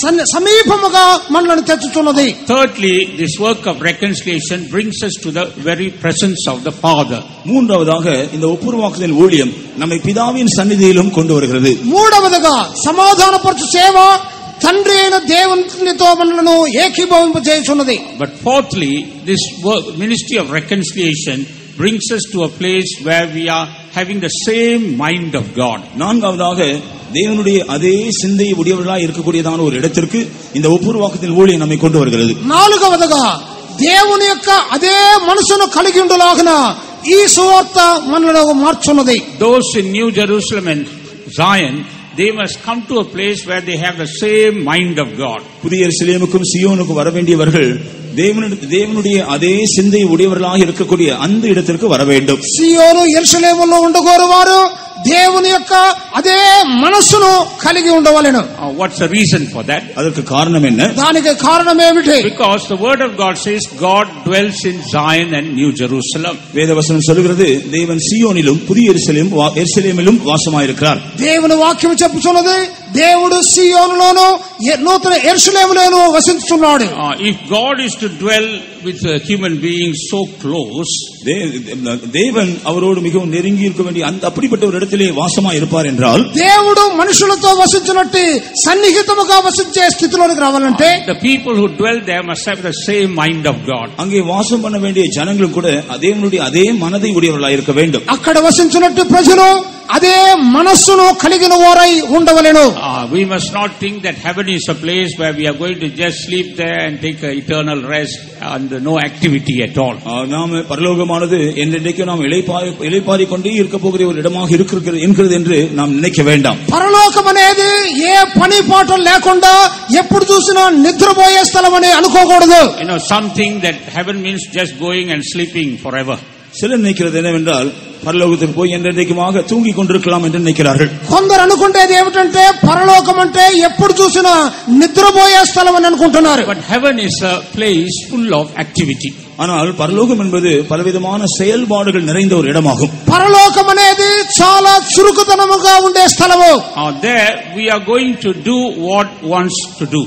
సమీపముగా మనల్ని తెచ్చుతున్నది. Thirdly, this work of reconciliation brings us to the very presence of the Father. மூன்றாவதாக இந்த ஒப்புரவாக்குதல் ஊழியம் நம்மை பிதாவின் சந்நிதியிலும் கொண்டு வருகிறது. మూడవదిగా సమాధానపరచు సేవ తండ్రి అయిన దేవునితో మనలను ఏకీభవింపజేయుచున్నది. But fourthly, this work, ministry of reconciliation brings us to a place where we are having the same mind of God. நான்காவதாக தேவனுடைய அதே சிந்தை உடையவர்களாய் இருக்கக்கூடியதான ஒரு இடத்திற்கு இந்த ஒப்புரவாக்குதல் ஊழியம் நம்மை கொண்டு வருகிறது. నాలుగవదిగా దేవుని యొక్క అదే మనసును కలిగి ఉండులాగున ఈ సువార్త మనలను మార్చున్నది. Those in New Jerusalem and Zion, they must come to a place where they have the same mind of God. புதிய எருசலேமுக்கும் சீயோனுக்கும் வர வேண்டியவர்கள் தேவனுடைய அதே சிந்தை உடையவர்களாக இருக்கக்கூடிய அந்த இடத்திற்கு வர வேண்டும். సీయోను యెరూషలేములో ఉండగోరువారు దేవుని యొక్క అదే మనసును కలిగి ఉండవలెను. What's the reason for that? அதற்கு காரணம் என்ன? దానికి కారణం ఏమిటి? Because the word of God says God dwells in Zion and New Jerusalem. வேதவசனம் சொல்கிறது தேவன் சீயோனிலும் புதிய எருசலேமிலும் வாசமாயிருக்கிறார். దేవుని వాక్యం చెప్పుచున్నది దేవుడు సీయోనులోను నూతన యెరూషలేములోను వసించుచున్నాడు. If God is to dwell with human beings so close, தேவன் அவரோடு மிகவும் நெருங்கி இருக்க வேண்டிய அந்த அப்படிப்பட்ட ஒரு இடத்திலே வாசமாய் இருப்பார் என்றால், దేవుడు మనుషులతో వసించునట్టు సన్నిహితముగా వసించే స్థితిలోకి రావాలంటే the people who dwell there must have the same mind of God. அங்கே வாசம் பண்ண வேண்டிய ஜனங்களும் கூட தேவனுடைய அதே மனதை உடையவர்களாய் இருக்க வேண்டும். అక్కడ వసించునట్టు ప్రజలు అదే మనస్సును కలిగిన వారై ఉండవలెను. We must not think that heaven is a place where we are going to just sleep there and take an eternal rest and no activity at all. நாம் பரலோகமானது என்றென்றைக்கு நாம் இளைப்பாரி கொண்டே இருக்க போகிற ஒரு இடமாக இருக்கிறது என்று நாம் நினைக்க வேண்டாம். పరలోకం అనేది ఏ పని పాటలు లేకుండా ఎప్పుడు చూసినా నిద్రపోయే స్థలం అని అనుకోకూడదు. Something that heaven means just going and sleeping forever. சிலர் நினைக்கிறது என்னவென்றால் பரலோகத்துக்கு போய் என்றென்றைக்குமாக தூங்கி கொண்டிருக்கலாம் என்று நினைக்கிறார்கள். కొందరు అనుకుంటేది ఏమిటంటే పరలోకం అంటే ఎప్పుడు చూసినా నిద్రపోయే స్థలం అని అనుకుంటున్నారు. But heaven is a place full of activity. ஆனால் பரலோகம் என்பது பலவிதமான செயல்பாடுகள் நிறைந்த ஒரு இடமாகும். పరలోకం అనేది చాలా చురుకుతనముగా ఉండే స్థలము. There we are going to do what wants to do.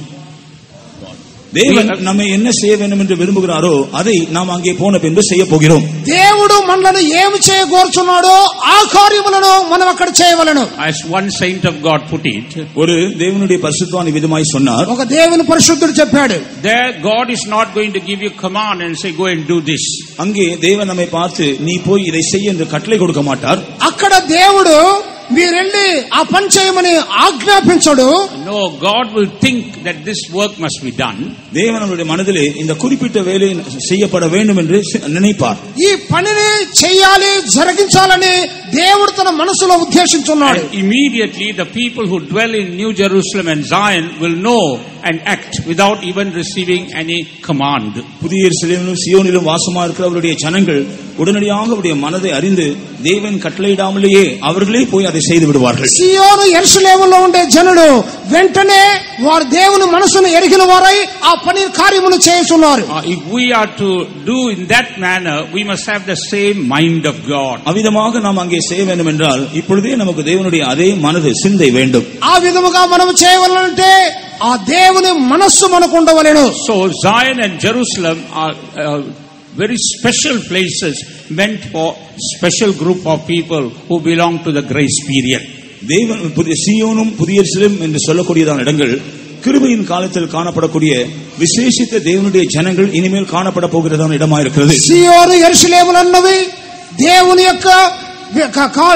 தேவன் நம்மை என்ன செய்ய வேண்டும் என்று விரும்புகிறாரோ அதை நாம் அங்கே போன பின்பு செய்ய போகிறோம். దేవుడు మనలను ఏమి చేయగోరుచున్నాడో ఆ కార్యములను మనం అక్కడ చేయవలెను. As one saint of God put it, ஒரு தேவனுடைய பரிசுத்தவான் விதமாய் சொன்னார், ఒక దేవుని పరిశుద్ధుడు చెప్పాడు, there God is not going to give you command and say go and do this. அங்கே தேவன் நம்மை பார்த்து நீ போய் இதை செய் என்று கட்டளை கொடுக்க மாட்டார். అక్కడ దేవుడు మీరెళ్ళి ఆ పని చేయమని ఆజ్ఞాపించడు. No, God will think that this work must be done. தேவன் அவருடைய மனதிலே இந்த குறிப்பிட்ட வேலை செய்யப்பட வேண்டும் என்று நினைப்பார். ఈ పనిని చేయాలి జరిగించాలని దేవుడు తన మనసులో ఉద్దేశించున్నాడు. Immediately the people who dwell in New Jerusalem and Zion will know and act without even receiving any command. புதிய எருசலேமிலும் சீயோனிலும் வாசமா இருக்கிறவருடைய ஜனங்கள் உடனடியாக அவருடைய மனதை அறிந்து தேவன் கட்டளையிடாமலேயே அவர்களே போய் அதை செய்து விடுவார்கள். సీయోను యెరూషలేములో ఉండే జనులు వెంటనే వారు దేవుని మనసును ఎరిగిన వారై ఆ పని కార్యమును చేయుచున్నారు. If we are to do in that manner, we must have the same mind of God. அவ்விதமாக நாம் அங்கே செய்ய வேண்டும் என்றால் இப்பொழுதே நமக்கு தேவனுடைய அதே மனது சிந்தை வேண்டும். ఆ విధముగా మనం చేయవలనంటే ఆ దేవుని మనస్సు మనకు ఉండవలెను. So Zion and Jerusalem are very special places meant for special group of people who belong to the grace period. தேவன் புதிய சீயோனும் புதிய எருசலேம் என்று சொல்லக்கூடியதான இடங்கள் கிருபையின் காலத்தில் காணப்படக்கூடிய விசேஷித்த தேவனுடைய ஜனங்கள் இனிமேல் காணப்பட போகிறதான இடமா இருக்கிறது. సీయోను యెరూషలేములు అన్నవి దేవుని యొక్క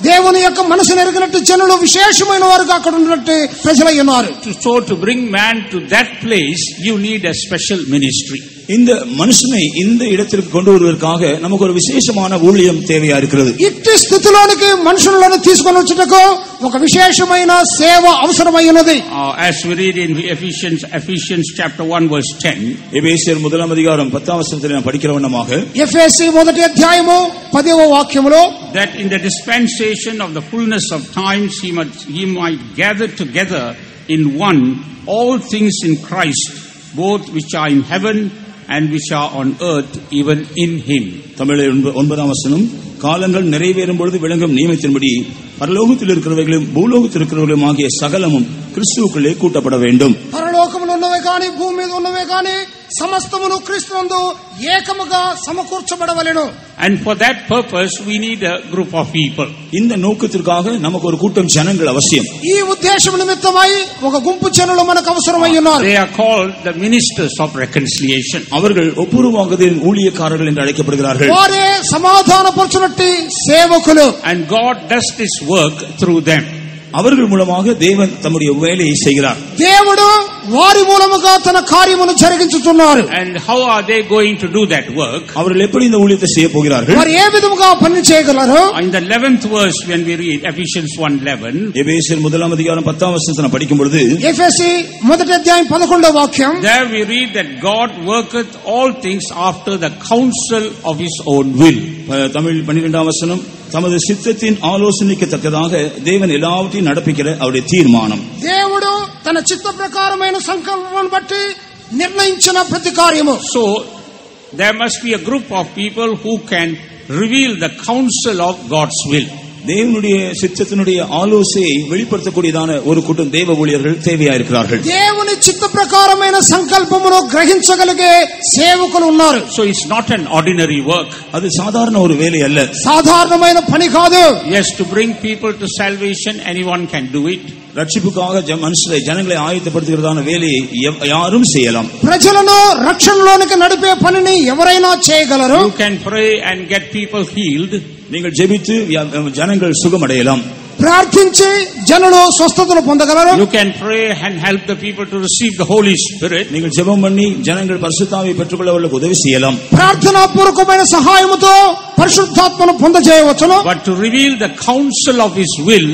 దేవుని యొక్క మనసును ఎరిగినట్టు జనులు విశేషమైన వారుగా అక్కడ ఉన్నట్టు ప్రజలై ఉన్నారు. So to bring man to that place, you need a special ministry. இந்த மனுஷனை இந்த இடத்திற்கு கொண்டு வருவதற்காக நமக்கு ஒரு விசேஷமான ஊழியம் தேவையா இருக்கிறது. ఇట్టి స్థితిలోనికి మనుషులను తీసుకొని వచ్చుటకు ఒక విశేషమైన సేవ అవసరమైనది. As we read in Ephesians chapter 1 verse 10, எபேசியர் 1 அதிகாரம் 10 வசனத்தில் நாம் படிக்கிறவண்ணமாக, ఎఫెసీ 1 అధ్యాయము 10వ వాక్యములో, that in the dispensation of the fullness of times he might gather together in one all things in Christ, both which are in heaven and which are on earth, even in him. தமிழில் 9 வசனம், காலங்கள் நிறைவேறும் பொழுது விளங்கும் நியமத்தின்படி பரலோகத்தில் இருக்கிறவர்களும் பூலோகத்தில் இருக்கிறவர்களும் ஆகிய சகலமும் கிறிஸ்துவுக்குள்ளே கூட்டப்பட வேண்டும். పరలోకములో ఉన్నవే కానీ భూమి మీద ఉన్నవే కానీ సమస్తమును క్రీస్తునందు ఏకముగా సమకూర్చబడవలెను. And for that purpose we need a group of people. இந்த நோக்கத்திற்காக நமக்கு ஒரு கூட்டம் ஜனங்கள் அவசியம். ఈ ఉద్దేశం నిమిత్తమై ఒక గుంపు జనులు మనకు అవసరమై ఉన్నారు. They are called the ministers of reconciliation. அவர்கள் ஒப்புரவாகுதலின் ஊழியக்காரர்கள் என்று அழைக்கப்படுகிறார்கள். వారే సమాధానపరచునట్టి సేవకులు. And God does this work through them. அவர்கள் மூலமாக தேவன் தம்முடைய வேலையை செய்கிறார். దేవుడు వారి మూలముగా తన కార్యమును జరిగించుచున్నారు. And how are they going to do that work? அவர்கள் எப்படி இந்த ஊழியத்தை செய்ய போகிறார்கள்? వారు ఏ విధముగా పని చేయగలరు? In the 11th verse when we read Ephesians 1:11, எபேசியர் 1 அதிகாரம் 10 வசனத்தை படிக்கும் பொழுது, ఎఫెసీ 1 అధ్యాయం 11వ వాక్యం, there we read that God worketh all things after the counsel of his own will. Tamil 12 வசனம், தமது சித்தத்தின் ஆலோசனைக்கு தக்கதாக தேவன் எல்லாவற்றையும் நடப்பிக்கிற அவருடைய தீர்மானம். దేవుడు తన చిత్త ప్రకారమైన సంకల్పాన్ని బట్టి నిర్ణయించిన ప్రతి కార్యము. So there must be a group of people who can reveal the counsel of God's will. தேவனுடைய சித்தத்தினுடைய ஆலோசனையை வெளிப்படுத்தக்கூடியதான ஒரு கூட்டம் தேவ ஊழியர்கள் தேவையா இருக்கிறார்கள். దేవుని చిత్త ప్రకారమైన సంకల్పమును గ్రహించగలిగే సేవకులు ఉన్నారు. So it's not an ordinary work. அது சாதாரண ஒரு வேலை அல்ல. సాధారణమైన పని కాదు. Yes, to bring people to salvation, anyone can do it. ரட்சிப்புக்காக ஜனங்களை ஆயத்தப்படுத்துகிறதான வேலையை யாரும் செய்யலாம். ప్రజలను రక్షణలోనికి నడిపే పనిని ఎవరైనా చేయగలరు. You can pray and get people healed. நீங்கள் ஜெபித்து ஜனங்கள் சுகமடையலாம். ప్రార్థించి జనులు స్వస్థతను పొందగలరు. You can pray and help the people to receive the Holy Spirit. நீங்கள் ஜெபம் பண்ணி ஜனங்கள் பரிசுத்தாவியை பெற்றுக்கொள்ள அவர்களுக்கு உதவி செய்யலாம். ప్రార్థనాపూర్వకమైన సహాయముతో పరిశుద్ధాత్మను పొందజేయవచ్చును. But to reveal the counsel of his will,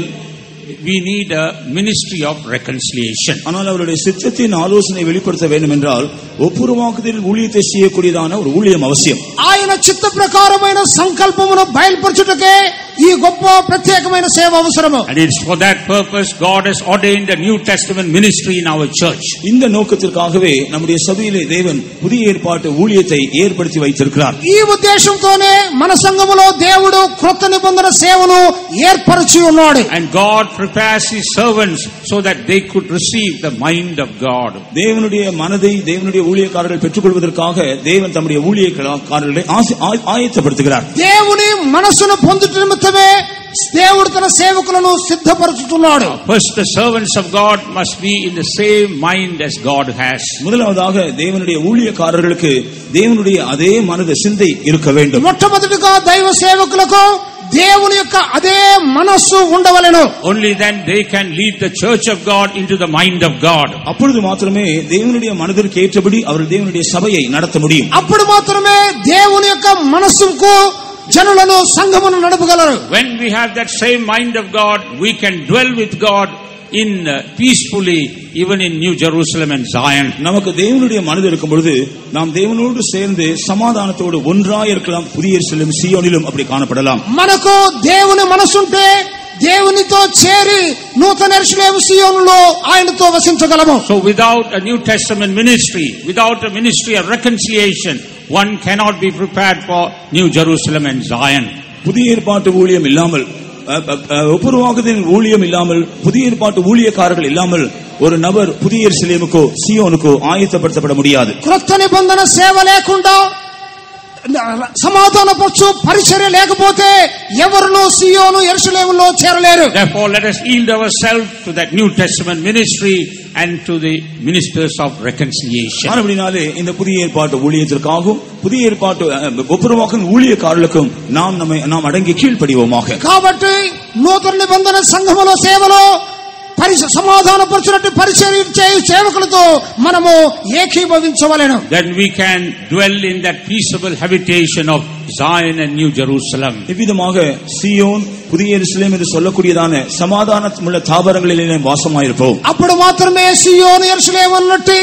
we need a ministry of reconciliation. ஆனால் அவருடைய சித்தத்தின் ஆலோசனை வெளிப்படுத்த வேண்டும் என்றால் ஒப்புரவாக்குதலில் ஊழியத்தை செய்யக்கூடியதான ஒரு ஊழியம் அவசியம். ఆయన చిత్త ప్రకారమైన సంకల్పమును బయలుపరచుటకే ఈ గొప్ప ప్రత్యేకమైన సేవ అవసరము. And it's for that purpose God has ordained a New Testament ministry in our church. இந்த நோக்கத்திற்காகவே நம்முடைய சபையிலே தேவன் புதிய ஏற்பாட்டு ஊழியத்தை ஏற்படுத்தி வைத்திருக்கிறார். ఈ ఉద్దేశంతోనే మన సంఘములో దేవుడు క్రొత్త నిబంధన సేవను ఏర్పరచి ఉన్నాడు. And God prepares his servants so that they could receive the mind of God. தேவனுடைய மனதை தேவனுடைய ஊழியக்காரர்கள் பெற்றுக்கொள்வதற்காக தேவன் தம்முடைய ஊழியக்காரர்களை ஆயத்தப்படுத்துகிறார். దేవుని మనసును పొందుట నిమిత్తమే దేవుడు తన సేవకులను సిద్ధపరచుతున్నాడు. First, the servants of God must be in the same mind as God has. முதலாவதாக தேவனுடைய ஊழியக்காரர்களுக்கு தேவனுடைய அதே மனது சிந்தை இருக்க வேண்டும். మొట్టమొదటిగా దైవ సేవకులకు దేవుని యొక్క అదే మనస్సు ఉండవలెను. Only then they can lead the church of God into the mind of God. அப்பொழுது மாத்திரமே தேவனுடைய மனதிற்கு ஏற்றபடி அவர்கள் தேவனுடைய சபையை நடத்த முடியும். అప్పుడు మాత్రమే దేవుని యొక్క మనస్సుకు జనులను సంఘమును నడపగలరు. When we have that same mind of God, we can dwell with God in peacefully, even in New Jerusalem and Zion. நமக்கு தேவனுடைய மனது இருக்கும் பொழுது நாம் தேவனோடு சேர்ந்து சமாதானத்தோடு ஒன்றாய் இருக்கலாம். புதிய எருசலேம் சீயோனிலும் அப்படி காணப்படலாம். మనకు దేవుని మనసుంటే దేవునితో చేరి నూతన యెరూషలేము సీయోనులో ఆయనతో వసించగలము. So without a New Testament ministry, without a ministry of reconciliation, one cannot be prepared for New Jerusalem and Zion. புதிய ஏற்பாட்டு ஊழியம் இல்லாமல், ஒப்புரவாகுதலின் ஊழியம் இல்லாமல், புதிய ஏற்பாட்டு ஊழியக்காரர்கள் இல்லாமல் ஒரு நபர் புதிய எருசலேமுக்கோ சீயோனுக்கோ ஆயத்தப்படுத்தப்பட முடியாது. క్రొత్త నిబంధన సేవ లేకుండా సమాధానపరచు పరిచర్య లేకపోతే ఎవరును సియోను యెరూషలేములో చేరలేరు. Therefore let us yield ourselves to that New Testament ministry and to the ministers of reconciliation. அப்படினாலே இந்த புதிய ஏற்பாட்டு ஊழியத்திற்காகவும் புதிய ஏற்பாட்டு ஒப்புரவாக்கும் ஊழியக்காரர்களுக்கும் நாம் அடங்கி கீழ்ப்படிவோமாக. కాబట్టి నూతన నిబంధన సంఘములో సేవలో సమాధానపరచునట్టు పరిచర్య చేయు సేవకులతో మనము ఏకీభవించవలెను. Then we can dwell in that peaceable habitation of Zion and New Jerusalem. இவ்விதமாக சியோன் புதிய எருசலேம் என்று சொல்லக்கூடியதான சமாதானமுள்ள தாபரங்களிலே வாசமாயிருப்போம். అప్పుడు మాత్రమే సియోను యెరూషలేము అన్నట్టు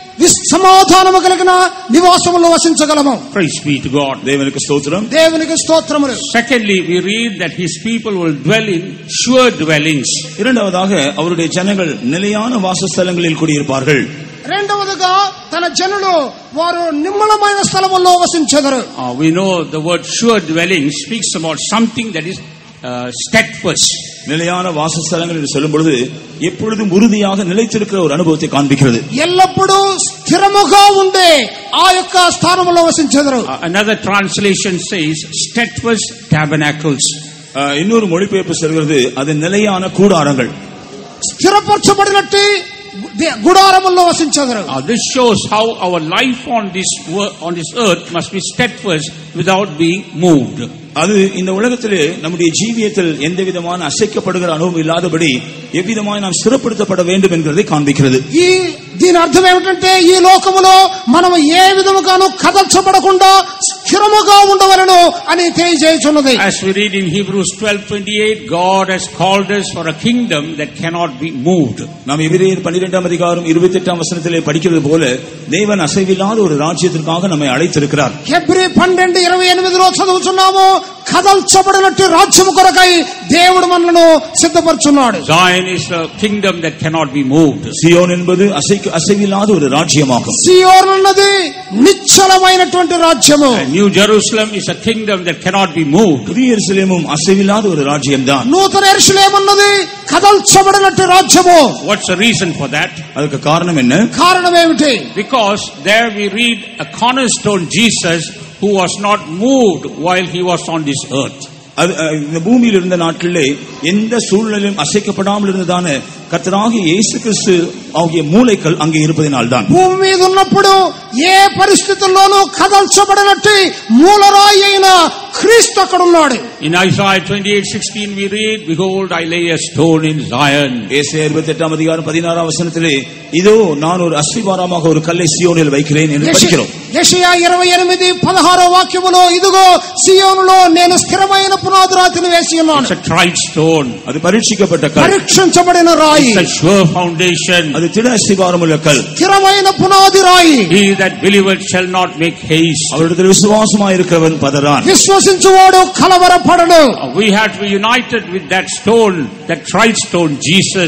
సమాధానము కలిగిన నివాసములో వసించగలము. Praise be to God. దేవునికి స్తోత్రం. దేవునికి స్తోత్రములు. Secondly, we read that his people will dwell in sure dwellings. இரண்டாவதாக அவருடைய ஜனங்கள் நிலையான வாசஸ்தலங்களில் குடியிருப்பார்கள். రెండవదిగా తన జనులు వారు నిమ్మలమైన స్థలములో వసించెదరు. We know the word sure dwelling speaks about something that is steadfast. நிலையான வாசஸ்தலங்கள் என்று சொல்லும் பொழுது எப்பொழுதும் உறுதியாக நிலைத்திருக்கிற ஒரு அனுபவத்தை காண்பிக்கிறது. ఎల్లప్పుడూ స్థిరముగా ఉండే ఆ యొక్క స్థానములో వసించెదరు. Another translation says steadfast tabernacles. இன்னொரு மொழிபெயர்ப்பு சொல்கிறது அது நிலையான கூடாரங்கள். స్థిరపరచబడినట్టు గుడారములో వసించెదరు. This shows how our life on this earth must be steadfast without being moved. அது இந்த உலகத்திலே நம்முடைய ஜீவியத்தில் எந்த விதமான அசைக்கப்படுகிற அனுபவம் இல்லாதபடி எவ்விதமாய் நாம் சிறப்படுத்தப்பட வேண்டும் என்கிறதை காண்பிக்கிறது. దీని అర్థం ఏమిటంటే ఈ లోకములో మనం ఏ విధముగాను కదల్చబడకుండా స్థిరముగా ఉండవలెను అని తెలియజేయుచున్నది. As we read in Hebrews 12:28, God has called us for a kingdom that cannot be moved. நாம் எபிரேயர் 12ஆம் அதிகாரம் 28ஆம் வசனத்திலே படிக்கிறது போல தேவன் அசைவில்லாத ஒரு ராஜ்யத்திற்காக நம்மை அழைத்திருக்கிறார். హెబ్రీ 12:28లో చదువుచున్నాము, కదల్చబడినట్టు రాజ్యము కొరకై దేవుడు మనలను సిద్ధపరచున్నాడు. Zion is a kingdom that cannot be moved. సియోన్ என்பது అసైవిல்லாத ஒரு రాజ్యமாகும். సియోన్ అన్నది నిశ్చలమైనటువంటి రాజ్యము. New Jerusalem is a kingdom that cannot be moved. புதிய எருசலேமும் அசைவில்லாத ஒரு ராஜ்யம்தான். నూతన యెరూషలేము అన్నది కదల్చబడినట్టు రాజ్యము. What's the reason for that? அதுக்கு காரணம் என்ன? కారణం ఏమిటి? Because there we read a cornerstone Jesus who was not moved while he was on this earth. இந்த பூமியில் இருந்த நாட்களிலே எந்த சூழ்நிலையும் அசைக்கப்படாமல் இருந்ததான கர்த்தராகிய இயேசு கிறிஸ்து ஆகிய மூலைகள் அங்கே இருப்பதினால்தான். భూమి మీద ఉన్నప్పుడు ఏ పరిస్థితుల్లోనూ కదల్చబడినట్టు మూలరాయి అయిన క్రీస్తు అక్కడ ఉన్నాడు. In Isaiah 28:16 we read, behold I lay a stone in Zion. ஏசாயா 28ஆம் அதிகாரம் 16ஆம் வசனத்திலே இதோ நான் ஒரு அஸ்திபாரமாக ஒரு கல்லை சியோனில் வைக்கிறேன் என்று படிக்கிறோம். యెషయా 28:16 వాక్యములో ఇదిగో సియోనులో నేను స్థిరమైన పునాది రాతిని వేసి ఉన్నాను. It's a tried stone. அது பரீட்சிக்கப்பட்ட கல். పరీక్షించబడిన రాయి. It's a sure foundation. அது திட அஸ்திபாரமுள்ள கல். స్థిరమైన పునాది రాయి. He that believeth shall not make haste. அவரிடத்தில் விசுவாசமாய் இருக்கிறவன் பதறான். విశ్వసించువాడు కలవరపడడు. We have to be united with that stone, that tried stone Jesus.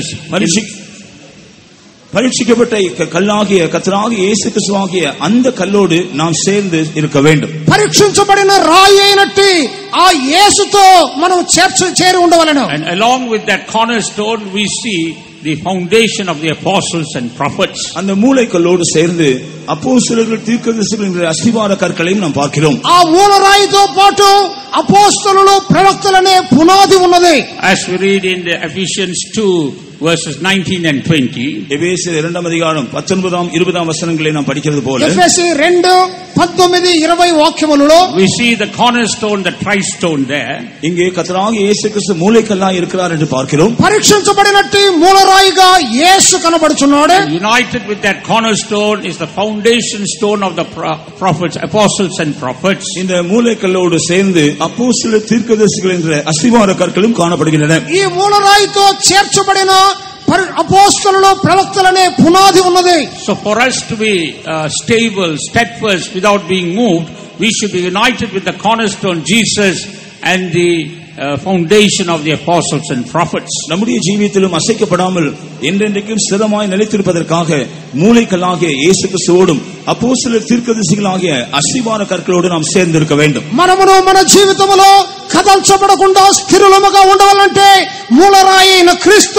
பரீட்சிக்கப்பட்ட கல்லாகிய கர்த்தராகிய இயேசு கிறிஸ்துவாகிய அந்த கல்லோடு நாம் சேர்ந்து இருக்க வேண்டும். పరీక్షించబడిన రాయి అయినట్టు ఆ యేసుతో మనం చేరి ఉండవలెను. And along with that cornerstone we see the foundation of the apostles and prophets. அந்த மூலைக்கல்லோடு சேர்ந்து அப்போஸ்தலர்கள் தீர்க்கதரிசிகள் என்ற அஸ்திபார கற்களையும் நாம் பார்க்கிறோம். ఆ మూలరాయితో పాటు అపోస్తలులు ప్రవక్తలనే పునాది ఉన్నది. As we read in the Ephesians 2 verses 19 and 20, எபேசியர் 2ஆம் அதிகாரம் 19ஆம் 20ஆம் வசனங்களை நாம் படிக்கிறது போல ఎఫెసీ 2:19-20 వాక్యములలో we see the cornerstone, the tri-stone there. இங்கே கர்த்தராகிய இயேசு கிறிஸ்து மூலைக்கல்லாய் இருக்கிறார் என்று பார்க்கிறோம். పరీక్షించబడినట్టు మూలరాయిగా యేసు కనబడుచున్నాడు. United with that cornerstone is the foundation stone of the prophets, apostles and prophets. இந்த மூலைக்கல்லோடு சேர்ந்து அப்போஸ்தலர் தீர்க்கதரிசிகள் என்ற அஸ்திபார கற்களும் காணப்படுகின்றன. ఈ మూలరాయితో చేర్చబడిన అపోస్తలులు ప్రవక్తలనే పునాది ఉన్నది. So for us to be stable, steadfast without being moved, we should be united with the cornerstone Jesus and the foundation of the apostles and prophets. நம்முடைய ஜீவியத்திலும் அசைக்கப்படாமல் என்றென்றைக்கும் ஸ்திரமாய் நிலைத்திருப்பதற்காக மூலைக்கல்லாகிய இயேசு கிறிஸ்துவோடும் அப்போஸ்தலர் தீர்க்கதரிசிகளாகிய அஸ்திபார கற்களோடு நாம் சேர்ந்து இருக்க வேண்டும். మనమును మన జీవితంలో కదల్చబడకుండా స్థిరముగా ఉండాలంటే మూలరాయి అయిన క్రీస్తు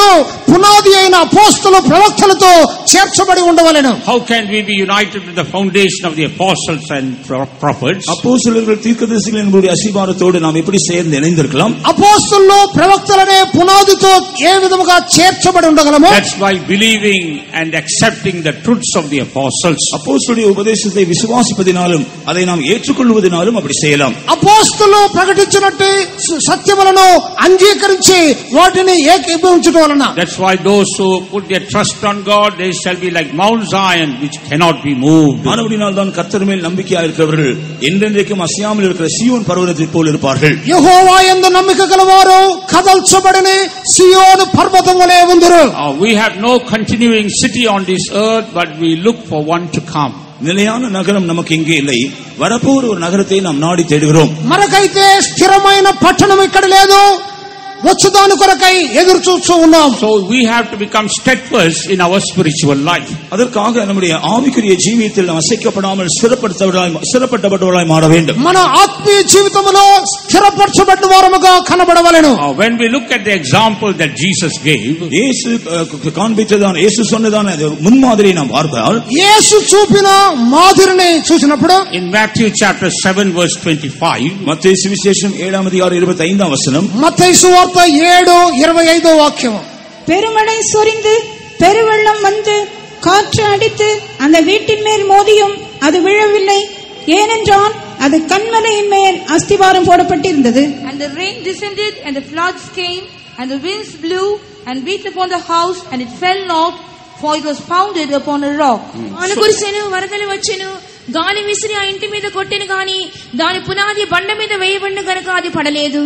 పునాది అయిన అపోస్తలు ప్రవక్తలతో చేర్చబడి ఉండవలెను. How can we be united with the foundation of the apostles and prophets? அப்போஸ்தலர்கள் தீர்க்கதரிசிகள் என்பவருடைய அஸ்திபாரத்தோடு நாம் எப்படி சேர்ந்து இணைந்திருக்கலாம்? అపోస్తలు ప్రవక్తలనే పునాదితో ఏ విధముగా చేర్చబడి ఉండగలము? That's by believing and accepting the truths of the apostles. அப்போஸ்தலருடைய உபதேசத்தை விசுவாசிப்பதினாலும் அதை நாம் ஏற்றுக்கொள்வதினாலும் அப்படி செய்யலாம். అపోస్తలు ప్రకటించినట్టు సత్యములను అంగీకరించి వాటిని ఏకీభవించడం వలన. That's why those who put their trust on God, they shall be like Mount Zion, which cannot be moved. ஆனபடியால் தான் கர்த்தர் மேல் நம்பிக்கையாக இருக்கிறவர்கள் என்றென்றைக்கும் அசையாமல் இருக்கிற சீயோன் பர்வதத்தைப் போல் இருப்பார்கள். యెహోవా యందు నమ్మిక గలవారు కదల్చబడని సియోను పర్వతం వలె ఉందురు. We have no continuing city on this earth, but we look for one to come. நிலையான நகரம் நமக்கு இங்கே இல்லை, வரப்போற ஒரு நகரத்தை நாம் நாடி தேடுகிறோம். మనకైతే స్థిరమైన పట్టణం ఇక్కడ లేదు, వచ్చుదాని కొరకై ఎదురు చూస్తూ ఉన్నాం. So we have to become steadfast in our spiritual life. அதற்காக நம்முடைய ஆவிக்குரிய ஜீவியத்தில் நாம் அசைக்கப்படாமல் ஸ்திரப்படுத்தப்பட்டவர்களாய் மாற வேண்டும். మన ఆత్మీయ జీవితంలో స్థిరపరచబడ్డ వారముగా కనబడవలెను. When we look at the example that Jesus gave, இயேசு காண்பித்ததான இயேசு சொன்னதான முன்மாதிரியை நாம் பார்த்தால், యేసు చూపిన మాదిరిని చూసినప్పుడు in Matthew chapter 7 verse 25, மத்தேயு சுவிசேஷம் 7 அதிகாரம் 25 வசனம், మత్తయి సువార్త 7:25 వాక్యం. பெருமழை சொரிந்து பெருவெள்ளம் வந்து காற்று அடித்து அந்த வீட்டின் மேல் மோதியும் அது விழவில்லை, ஏனென்றால் அது கன்மலையின் மேல் அஸ்திவாரம் போடப்பட்டிருந்தது. And the rain descended and the floods came and the winds blew and beat upon the house and it fell not, for it was founded upon a rock. అనుకురిసెను, వరదలు వచ్చెను, గాలి విసిరి ఆ ఇంటి మీద కొట్టెను గాని దాని పునాది బండ మీద వేయబడిన గనుక అది పడలేదు.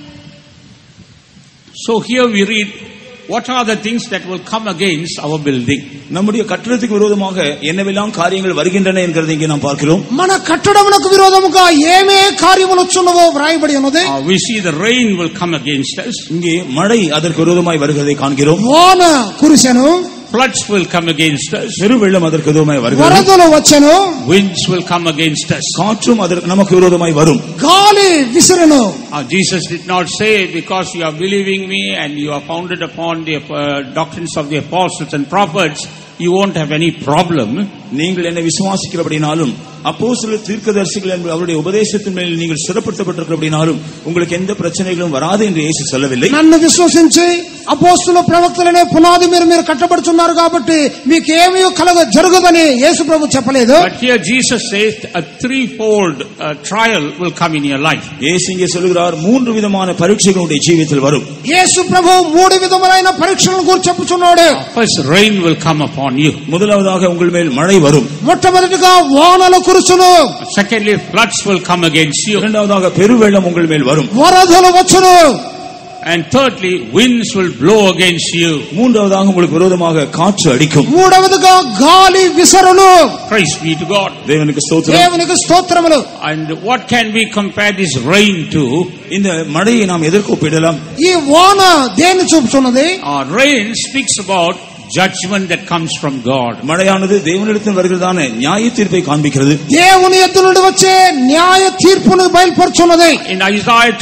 so here we read what are the things that will come against our building. நம்முடைய கட்டடத்துக்கு விரோதமாக என்னவெல்லாம் காரியங்கள் வருகின்றன என்கிறதை இங்கே நாம் பார்க்கிறோம். మన కట్టడమునకు విరోధముగా ఏమే కార్యములు వచ్చున్నవో వ్రాయబడి ఉన్నది. We see the rain will come against us. இங்கே மழை அதற்கு விரோதமாய் வருகிறதை காண்கிறோம். వాన కురిసెను, floods will come against us. பெருவெள்ளம் அதற்கு விரோதமாய் வருகிறது. వరదలు వచ్చెను, winds will come against us. காற்றும் அதற்கு நமக்கு விரோதமாய் வரும். గాలి విసిరెను. Jesus did not say, because you are believing me and you are founded upon the doctrines of the apostles and prophets, you won't have any problem. நீங்கள் என்னை விசுவாசிக்கிறபடினாலும் அப்போஸ்தலர் தீர்க்கதரிசிகள் என்ற அவருடைய உபதேசத்தின் மேல் நீங்கள் சிறப்படுத்தப்பட்டிருக்கிறபடினாலும் உங்களுக்கு எந்த பிரச்சனைகளும் வராது என்று இயேசு சொல்லவில்லை. నన్ను విశ్వసించి అపోస్తలు ప్రవక్తలనే పునాది మీద మీరు కట్టబడుతున్నారు కాబట్టి మీకు ఏమీ జరగదని యేసు ప్రభు చెప్పలేదు. But here Jesus says a threefold trial will come in your life. இயேசு இங்கே சொல்கிறார், மூன்று விதமான பரீட்சைகள் உங்களுடைய ஜீவிதத்தில் வரும். యేసు ప్రభు మూడు విధములైన పరీక్షలను గురించి చెప్పుచున్నాడు. First, rain will come upon you. முதலாவதாக உங்கள் மேல் மழை வரும். మొట్టమొదటిగా వానలు కురుచును. Secondly, floods will come against you. இரண்டாவதாக பெருவெள்ளம் உங்கள் மேல் வரும். వరదలు వచ్చును. And thirdly, winds will blow against you. மூன்றாவதாக உங்களுக்கு விரோதமாக காற்று அடிக்கும். మూడవదిగా గాలి విసరును. Praise be to God. தேவனுக்கு ஸ்தோத்திரம். దేవునికి స్తోత్రములు. And what can we compare this rain to? இந்த மழையை நாம் எதற்கு ஒப்பிடலாம்? ఈ వాన దేన్ని చూపుతున్నది? Rain speaks about judgment that comes from God. மழையானது தேவனிடத்தில் வருகிறதான நியாய தீர்ப்பை காண்பிக்கிறது. దేవుని యొద్ద నుండి వచ్చే న్యాయ తీర్పును బయలుపరుచున్నది. In Isaiah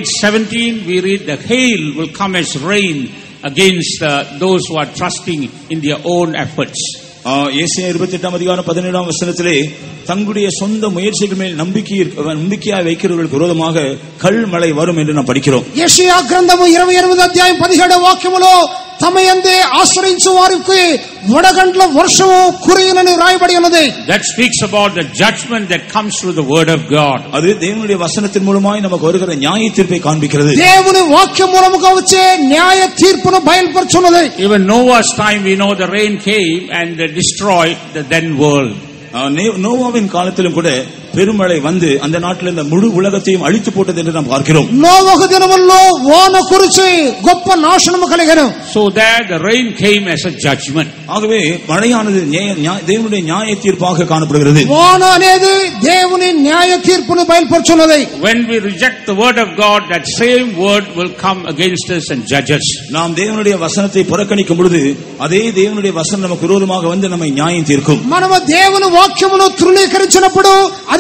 28:17 we read the hail will come as rain against those who are trusting in their own efforts. ஏசாயா 28 அதிகாரம் 17 வசனத்திலே தங்களுடைய சொந்த முயற்சிகள் மேல் நம்பிக்கையாய் வைக்கிறவர்களுக்கு விரோதமாக கல் மழை வரும் என்று நாம் படிக்கிறோம். యెషయా గ్రంథము 28 అధ్యాయం 17 వాక్యములో తమ యందే ఆశ్రయించు వారికి వడగండ్ల వర్షము కురియునని రాయబడి ఉన్నది. That speaks about the judgment that comes through the word of God. அது தேவனுடைய வசனத்தின் மூலமாய் நமக்கு வருகிற நியாய தீர்ப்பை காண்பிக்கிறது. దేవుని వాక్యం మూలముగా వచ్చే న్యాయ తీర్పును బయలుపరుచున్నది. Even Noah's time we know the rain came and destroyed the then world. நோவாவின் காலத்திலும் கூட பெருமழை வந்து அந்த நாட்டில் இந்த முழு உலகத்தையும் அழித்து போட்டது என்று நாம் பார்க்கிறோம். నోవహు దినముల్లో వాన కురిచి గొప్ప నాశనము కలిగెను. So there the rain came as a judgment. ஆகவே மழையானது தேவனுடைய நியாய தீர்ப்பாக காணப்படுகிறது. వాన అనేది దేవుని న్యాయ తీర్పును బయలుపరుచున్నది. When we reject the word of God, that same word will come against us and judge us. நாம் தேவனுடைய வசனத்தை புறக்கணிக்கும் பொழுது அதே தேவனுடைய வசனம் நமக்கு விரோதமாக வந்து நம்மை நியாயம் தீர்க்கும். మనము దేవుని వాక్యమును తృణీకరించినప్పుడు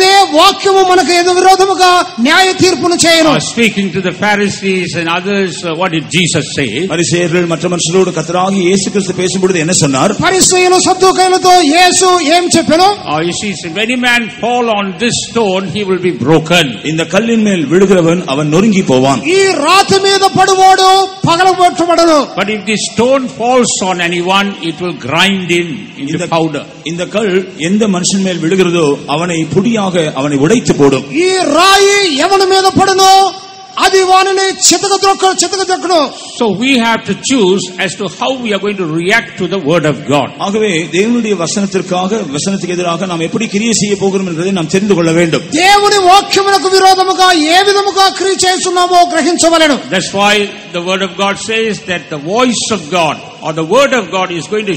అదే వాక్యము మనకు ఎదురు విరోధముగా న్యాయ తీర్పును చేయను. Speaking to the Pharisees and others, what did Jesus say? பரிசேயர்கள் மற்ற மனுஷரோடு கர்த்தராகிய இயேசு கிறிஸ்து பேசும்போது என்ன சொன்னார்? పరిసయ్యులు సద్దూకయ్యులతో యేసు ఏం చెప్పెను? You see, if any man fall on this stone, he will be broken. இந்த கல்லின் மேல் விழுகிறவன் அவன் நொறுங்கி போவான். ఈ రాతి మీద పడువాడు పగలగొట్టబడను. But if the stone falls on anyone, it will grind him into powder. இந்த கல் எந்த மனுஷன் மேல் விழுகிறதோ அவனை புடியாக அவனை உடைத்து போடும். ఈ రాయి ఎవని మీద పడునో అది వానిని చితకద్రొక్కను. So we have to choose as to how we are going to react to the word of God. ஆகவே தேவனுடைய வசனத்துக்கு எதிராக நாம் எப்படி கிரியை செய்ய போகிறோம் என்பதை நாம் தெரிந்து கொள்ள வேண்டும். దేవుని వాక్యమునకు విరోధముగా ఏ విధముగా క్రియ చేస్తున్నామో గ్రహించవలెను. That's why the word of God says that the voice of God or the word of God is going to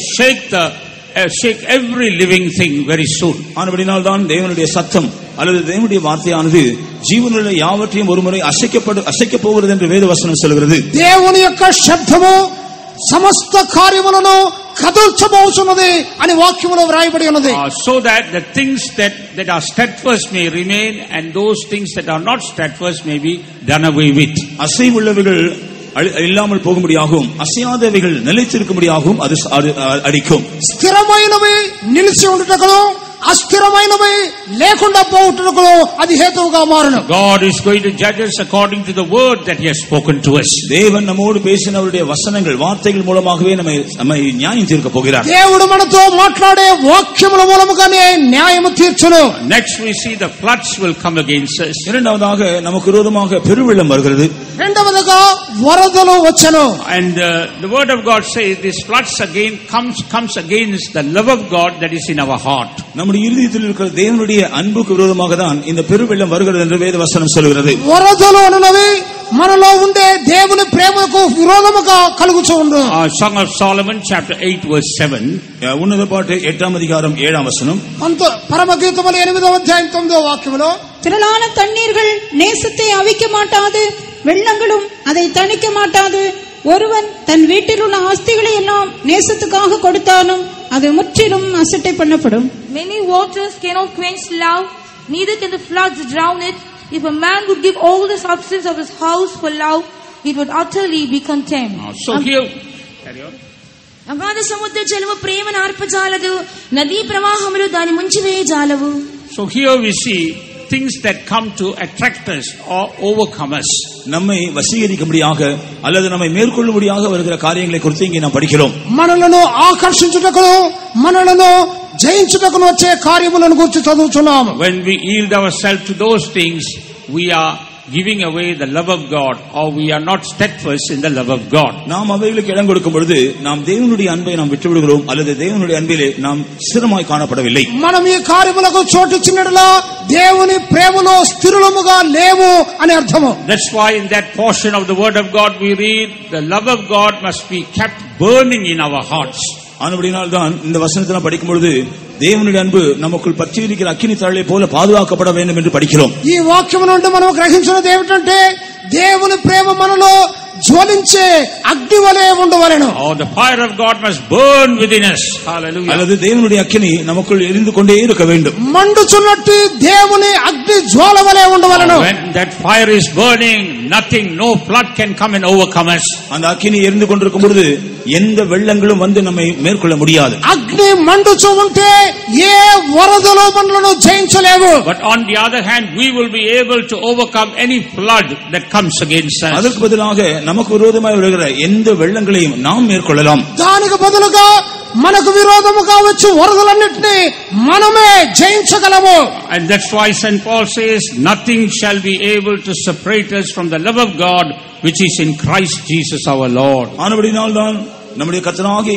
shake every living thing very soon. ஆனபடியால் தான் தேவனுடைய சத்தம் அல்லது தேவனுடைய வார்த்தையானது ஜீவனுள்ள யாவற்றையும் ஒருமுறை அசைக்க போகிறது என்று வேதவசனம் சொல்கிறது. దేవుని యొక్క శబ్దము సమస్త కార్యములను కదల్చబోచున్నది అని వాక్యములో వ్రాయబడి ఉన్నది. So that the things that are steadfast may remain and those things that are not steadfast may be done away with. அசைவுள்ளவைகள் இல்லாமல் போகும்படியாகவும் அசையாதவைகள் நிலைத்திருக்கும்படியாகவும் அது அடிக்கும். స్థిరమైనవి నిలిచి ఉండుటకును అస్థిరమైనవి లేకుండా పోవుటకును అది హేతువుగా మారును. God is going to judge us according to the word that he has spoken to us. தேவன் நம்மோடு பேசின அவருடைய வசனங்கள் வார்த்தைகள் மூலமாகவே நம்மை நியாயம் தீர்க்க போகிறார். దేవుడు మనతో మాట్లాడే వాక్యముల మూలముగానే న్యాయము తీర్చును. Next we see the floods will come against us. இரண்டாவதாக நமக்கு விரோதமாக பெருவெள்ளம் வருகிறது. రెండవదిగా వరదలు వచ్చెను. And the word of God says this floods again comes against the love of God that is in our heart. நம்முடைய இருதயத்தில் இருக்கிற தேவனுடைய அன்புக்கு விரோதமாக தான் இந்த பெருவெள்ளம் வருகிறது என்று வேதவசனம் சொல்கிறது. వరదలు అనునవి మనలో ఉండే దేవుని ప్రేమకు విరోధముగా కలుగుచూ ఉండు. Song of Solomon chapter 8 verse 7. ఉన్నత పాటు 8వ அதிகாரம் 7వ వచనం. పరమగీతములు 8వ అధ్యాయం 9వ వాక్యములో திரளான தண்ணீர்கள் நேசத்தை அவிக்க மாட்டாது, வெள்ளங்களும் அதை தணிக்க மாட்டாது. ஒருவன் தன் வீட்டில் உள்ள ஆஸ்திகளை எல்லாம் நேசத்துக்காக கொடுத்தாலும் அது முற்றிலும் அசட்டை பண்ணப்படும். Many waters cannot quench love, neither can the floods drown it. If a man would give all the substance of his house for love, it would utterly be contemned. So here, carry on. అగాధ సముద్ర జలము ప్రేమను ఆర్పజాలదు, నదీ ప్రవాహములు దాని ముంచివేయజాలవు. So here we see things that come to attract us or overcome us. நம்மை வசீகரிக்கும்படியாக அல்லது நம்மை மேற்கொள்ளும்படியாக வருகிற காரியங்களை குறித்து இங்கே நாம் படிக்கிறோம். మనలను ఆకర్షించుటకును మనలను జయించుటకును వచ్చే కార్యములను గురించి చదువుచున్నాము. When we yield ourselves to those things, we are giving away the love of God, or we are not steadfast in the love of God. நாம் அவைகளுக்கு இடம் கொடுக்கும் பொழுது நாம் தேவனுடைய அன்பை நாம் விட்டு விடுகிறோம் அல்லது தேவனுடைய அன்பிலே நாம் ஸ்திரமாய் காணப்படவில்லை. మనం ఈ కార్యములకు చోటు ఇచ్చినట్లా దేవుని ప్రేమలో స్థిరులముగా లేవు అని అర్థము. That's why in that portion of the word of God we read, the love of God must be kept burning in our hearts. ஆனபடியால் தான் இந்த வசனத்தை படிக்கும் பொழுது దేవుని అன்பు நமக்குள் பற்றி இருக்கிற అగ్ని తరలే போல பாதுகாக்கப்பட வேண்டும் என்று படிக்கிறோம். ఈ వాక్యము నుండి మనం గ్రహించినది ఏమిటంటే దేవుని ప్రేమ మనలో జ్వలించే అగ్ని వలె ఉండవలెను. Oh, the fire of God must burn within us. Hallelujah. அல்லது தேவனுடைய அக்கினி நமக்குள் எரிந்து கொண்டே இருக்க வேண்டும். మండుచున్నట్టు దేవుని అగ్ని జ్వాల వలె ఉండవలెను. When that fire is burning, nothing, no flood can come and overcome us. அந்த அக்கினி எரிந்து கொண்டிருக்கும் பொழுது எந்த வெள்ளங்களும் வந்து நம்மை மேற்கொள்ள முடியாது. అగ్ని మండుచు ఉంటే ఏ వరదలు మనలను జయించలేవు. But on the other hand, we will be able to overcome any flood that comes against us. அதற்கு பதிலாக நமக்கு விரோதமாய் வருகிற எந்த வெள்ளங்களையும் நாம் மேற்கொள்ளலாம். దానికి బదులుగా మనకు విరోధముగా వచ్చే వరదలన్నిటిని మనమే జయించగలము. And that's why St. Paul says, nothing shall be able to separate us from the love of God which is in Christ Jesus our Lord. ஆனபடியால் தான் நம்முடைய கர்த்தராகிய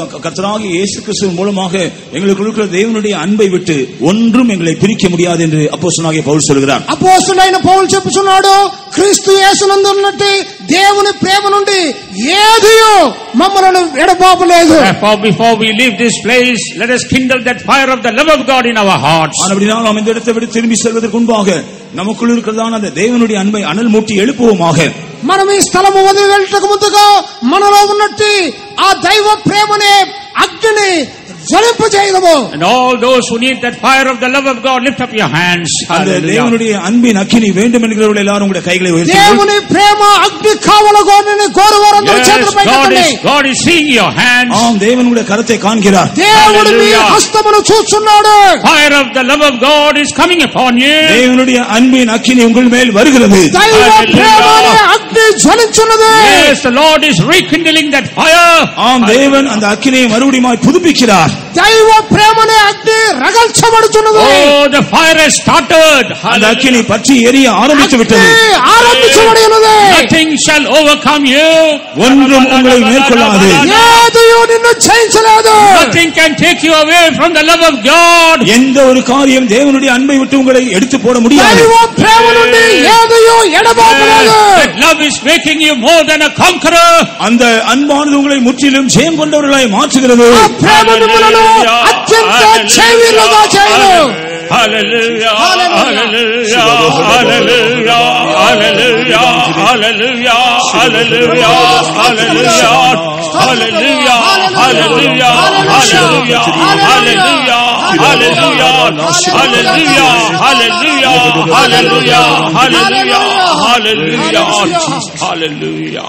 இயேசு கிறிஸ்துவின் மூலமாக எங்களுக்கு இருக்கிற தேவனுடைய அன்பை விட்டு ஒன்றும் எங்களை பிரிக்க முடியாது என்று அப்போஸ்தலனாகிய பவுல் சொல்கிறார். అపోస్తలుడైన పౌలు చెప్పుచున్నాడు, క్రీస్తు యేసునందు ఉన్నట్టి దేవుని ప్రేమ నుండి ఏదియో మమ్మలను ఎడబాపలేదు. Therefore, before we leave this place, let us kindle that fire of the love of God in our hearts. ஆனபடியால் நாம் இந்த இடத்தை விட்டு திரும்பி செல்வதற்கு முன்பாக நமக்குள் இருக்கிறதான அந்த தேவனுடைய அன்பை அனல் மூட்டி எழுப்புவோமாக. మనం ఈ స్థలము వదిలి వెళ్ళటకు ముందుగా మనలో ఉన్నట్టు ఆ దైవ ప్రేమనే అగ్నిని జ్వలింపజేయుదుము. And all those who need that fire of the love of God, lift up your hands. அந்த தேவனுடைய அன்பின் அக்கினி வேண்டும் என்கிறவர்கள் எல்லாரும் உங்களுடைய கைகளை உயர்த்துங்கள். దేవుని ప్రేమ అగ్ని కావాలని కోరువారందరూ చేతులు పైకెత్తండి. God is seeing your hands. ஆம், தேவன் உங்களுடைய கரத்தை காண்கிறார். దేవుడు మీ హస్తమును చూస్తున్నాడు. Fire of the love of God is coming upon you. தேவனுடைய அன்பின் அக்கினி உங்கள் மேல் வருகிறது. దైవ ప్రేమనే అగ్ని జ్వలించున్నది. Yes, the Lord is rekindling that fire. ஆம், தேவன் அந்த அக்கினியை மறுபடியும் புதுப்பிக்கிறார். దైవ ప్రేమనే అగ్ని రగల్చబడుచున్నది. Oh, the fire has started. அந்த அக்கினி பற்றி எரிய ஆரம்பித்து விட்டது. ఆరంభించబడినది. Nothing shall overcome you. ஒன்றும் உங்களை மேற்கொள்ளாது. ఏదియు నిన్ను జయించలేదు. Nothing can take you away from the love of God. எந்த ஒரு காரியம் தேவனுடைய அன்பை விட்டு உங்களை எடுத்து போட முடியாது. దైవ ప్రేమ నుండి ఏదియు ఎడబాపలేదు. That love is making you more than a conqueror. அந்த அன்பானது உங்களை முற்றிலும் ஜெயம் கொண்டவர்களாய் மாற்றுகிறது. ఆ ప్రేమ మిమ్మల్ని అత్యంత జయవీరులుగా చేయను. Hallelujah, hallelujah, hallelujah, hallelujah, hallelujah, hallelujah, hallelujah, hallelujah, hallelujah, hallelujah, hallelujah, hallelujah, hallelujah, hallelujah, hallelujah, hallelujah, hallelujah,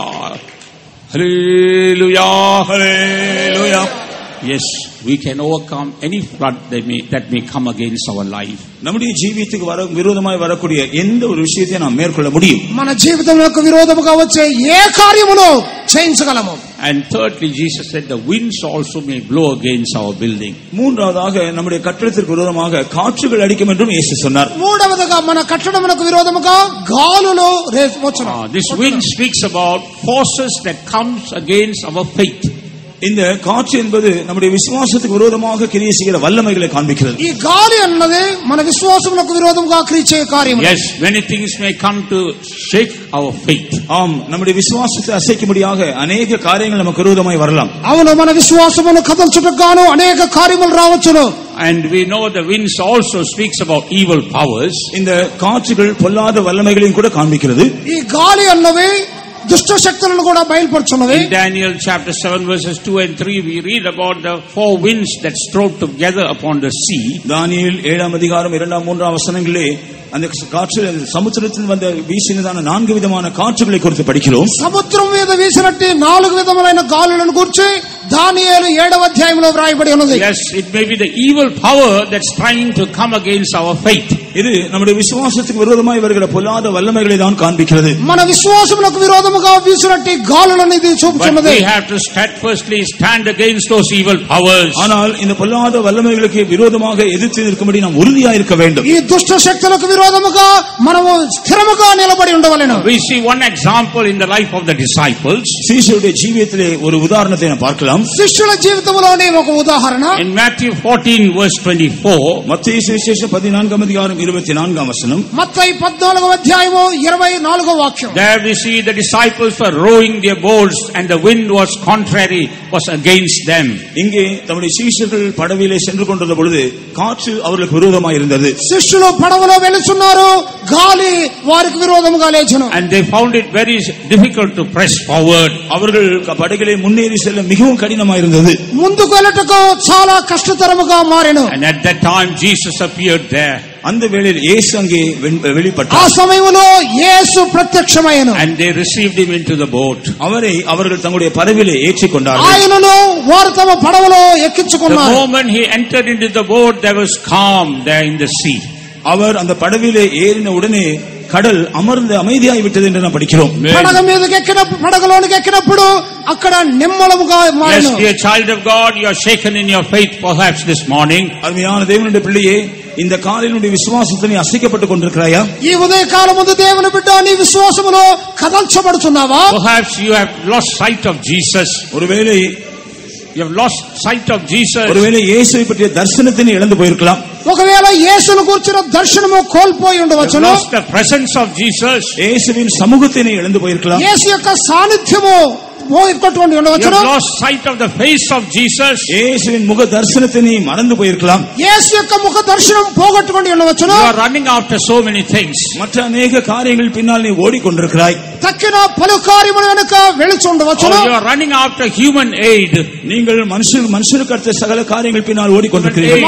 hallelujah, hallelujah. Yes, we can overcome any flood that may come against our life. நம்முடைய ஜீவியத்துக்கு விரோதமாய் வரக்கூடிய எந்த ஒரு விஷயத்தை நாம் மேற்கொள்ள முடியும். మన జీవితంలోకి విరోధముగా వచ్చే ఏ కార్యమును చేయించగలము. And thirdly, Jesus said the winds also may blow against our building. மூன்றாவதாக நம்முடைய கட்டடத்திற்கு விரோதமாக காற்றுகள் அடிக்கும் என்றும் இயேசு சொன்னார். మూడవదిగా మన కట్టడమునకు విరోధముగా గాలులు వచ్చును. This wind speaks about forces that comes against our faith. இந்த காற்று என்பது நம்முடைய விசுவாசத்துக்கு விரோதமாக கிரியை செய்கிற வல்லமைகளை காண்பிக்கிறது. ఈ గాలి అన్నది మన విశ్వాసమునకు విరోధముగా క్రియ చేయ కార్యము. Yes, many things may come to shake our faith. ஆம், நம்முடைய விசுவாசத்தை அசைக்கும்படியாக अनेक காரியங்கள் நமக்கு விரோதமாய் வரலாம். అవును, మన విశ్వాసమును కదల్చుటకు గాను అనేక కార్యములు రావచ్చును. And we know the winds also speaks about evil powers. இந்த காற்றுகள் பொல்லாத வல்லமைகளையும் கூட காண்பிக்கிறது. ఈ గాలి అన్నవి దుష్ట శక్తులను కూడా బయలుపరుచున్నవి. In Daniel chapter 7 verses 2 and 3 we read about the four winds that strove together upon the sea. தானியேல் 7ஆம் அதிகாரம் 2ஆம் 3ஆம் வசனங்களிலே அந்த காற்று சமுத்திரத்தில் வந்த வீசினதான 4 விதமான காற்றுகளை குறித்து படிக்கிறோம். సముద్రం మీద వీసినట్టి 4 విధములైన గాలులను గురించి దానియేలు 7వ అధ్యాయంలో వ్రాయబడి ఉన్నది. Yes, it may be the evil power that's trying to come against our faith. இது நம்முடைய விசுவாசத்துக்கு விரோதமாய் வருகிற பொல்லாத வல்லமைகளை தான் காண்பிக்கிறது. మన విశ్వాసమునకు విరోధముగా వీసినట్టి గాలులను ఇది చూపుతున్నది. But we have to steadfastly stand against those evil powers. ஆனால் இந்த பொல்லாத வல்லமைகளுக்கு விரோதமாக எதிர்த்து நிற்கும்படி நாம் உறுதியாக இருக்க வேண்டும். ఈ దుష్ట శక్తులకు విరోధముగా మనము స్థిరముగా నిలబడి ఉండవలెను. We see one example in the life of the disciples. சீஷருடைய ஜீவியத்திலே ஒரு உதாரணத்தை நாம் பார்க்கலாம். శిష్యుల జీవితంలోని ఒక ఉదాహరణ In Matthew 14 verse 24. மத்தேயு சுவிசேஷம் 14ஆம் அதிகாரம் 24ஆம் வசனம். మత్తయి 14వ అధ్యాయము 24వ వాక్యం. There we see the disciples were rowing their boats and the wind was contrary, was against them. இங்கே நம்முடைய சீஷர்கள் படவிலே சென்று கொண்டிருந்த பொழுது காற்று அவர்களுக்கு விரோதமாக இருந்தது. శిష్యులు పడవలో వెళుచున్నారు, గాలి వారికి విరోధముగా లేచెను. And they found it very difficult to press forward. அவர்கள் படகிலே முன்னேறி செல்ல மிகவும் கடினமாக இருந்தது. ముందుకు వెళ్ళటకు చాలా కష్టతరముగా మారెను. And at that time Jesus appeared there. அந்த வேளையில் இயேசு அங்கே வெளிப்பட்டார். ఆ సమయంలో యేసు ప్రత్యక్షమయ్యను. And they received him into the boat. அவர்கள் தங்களுடைய படவிலே ஏற்றிக்கொண்டார்கள். ఆయనను వారు తమ పడవలో ఎక్కించుకున్నారు. The moment he entered into the boat there was calm there in the sea. அவர் அந்த படவிலே ஏறின உடனே கடல் அமர்ந்து அமைதியாகி விட்டது என்று நாம் படிக்கிறோம். పడగ మీదకి ఎక్కినప్పుడు, పడగలోనికి ఎక్కినప్పుడు అక్కడ నిమ్మలముగా మారెను. Yes, dear child of God, you are shaken in your faith perhaps this morning. அருமையான தேவனுடைய பிள்ளையே, இந்த காலையினுடைய விசுவாசத்திலே அசைக்கப்பட்டுக் கொண்டிருக்கிறாயா? ఈ ఉదయ కాలమందు దేవుని బిడ్డ నీ విశ్వాసములో కదల్చబడుచున్నావా? Perhaps you have lost sight of Jesus. ஒருவேளை You have lost sight of Jesus. ஒருவேளை இயேசுவை பற்றிய தரிசனத்தை இழந்து போயிருக்கலாம். ఒకవేళ యేసును గురించిన దర్శనము కోల్పోయి You have ఉండవచ్చును. lost the presence of Jesus. இயேசுவின் சமூகத்தை இழந்து போயிருக்கலாம். యేసు యొక్క సాన్నిధ్యము పోగొట్టుకొని ఉండవచ్చును. You have lost sight of the face of Jesus. இயேசுவின் முக தரிசனத்தை நீ மறந்து போயிருக்கலாம். యేసు యొక్క ముఖ దర్శనం పోగొట్టుకొని ఉండవచ్చును. You are running after so many things. மற்ற அநேக காரியங்கள் பின்னால் நீ ஓடிக்கொண்டிருக்கிறாய். తక్కిన పలు కార్యముల వెనుక వెళుచు ఉండవచ్చును. You are running after human aid. நீங்கள் மனுஷருக்கு அடுத்த சகல காரியங்கள் பின்னால் ஓடிக்கொண்டிருக்கிறீர்கள்.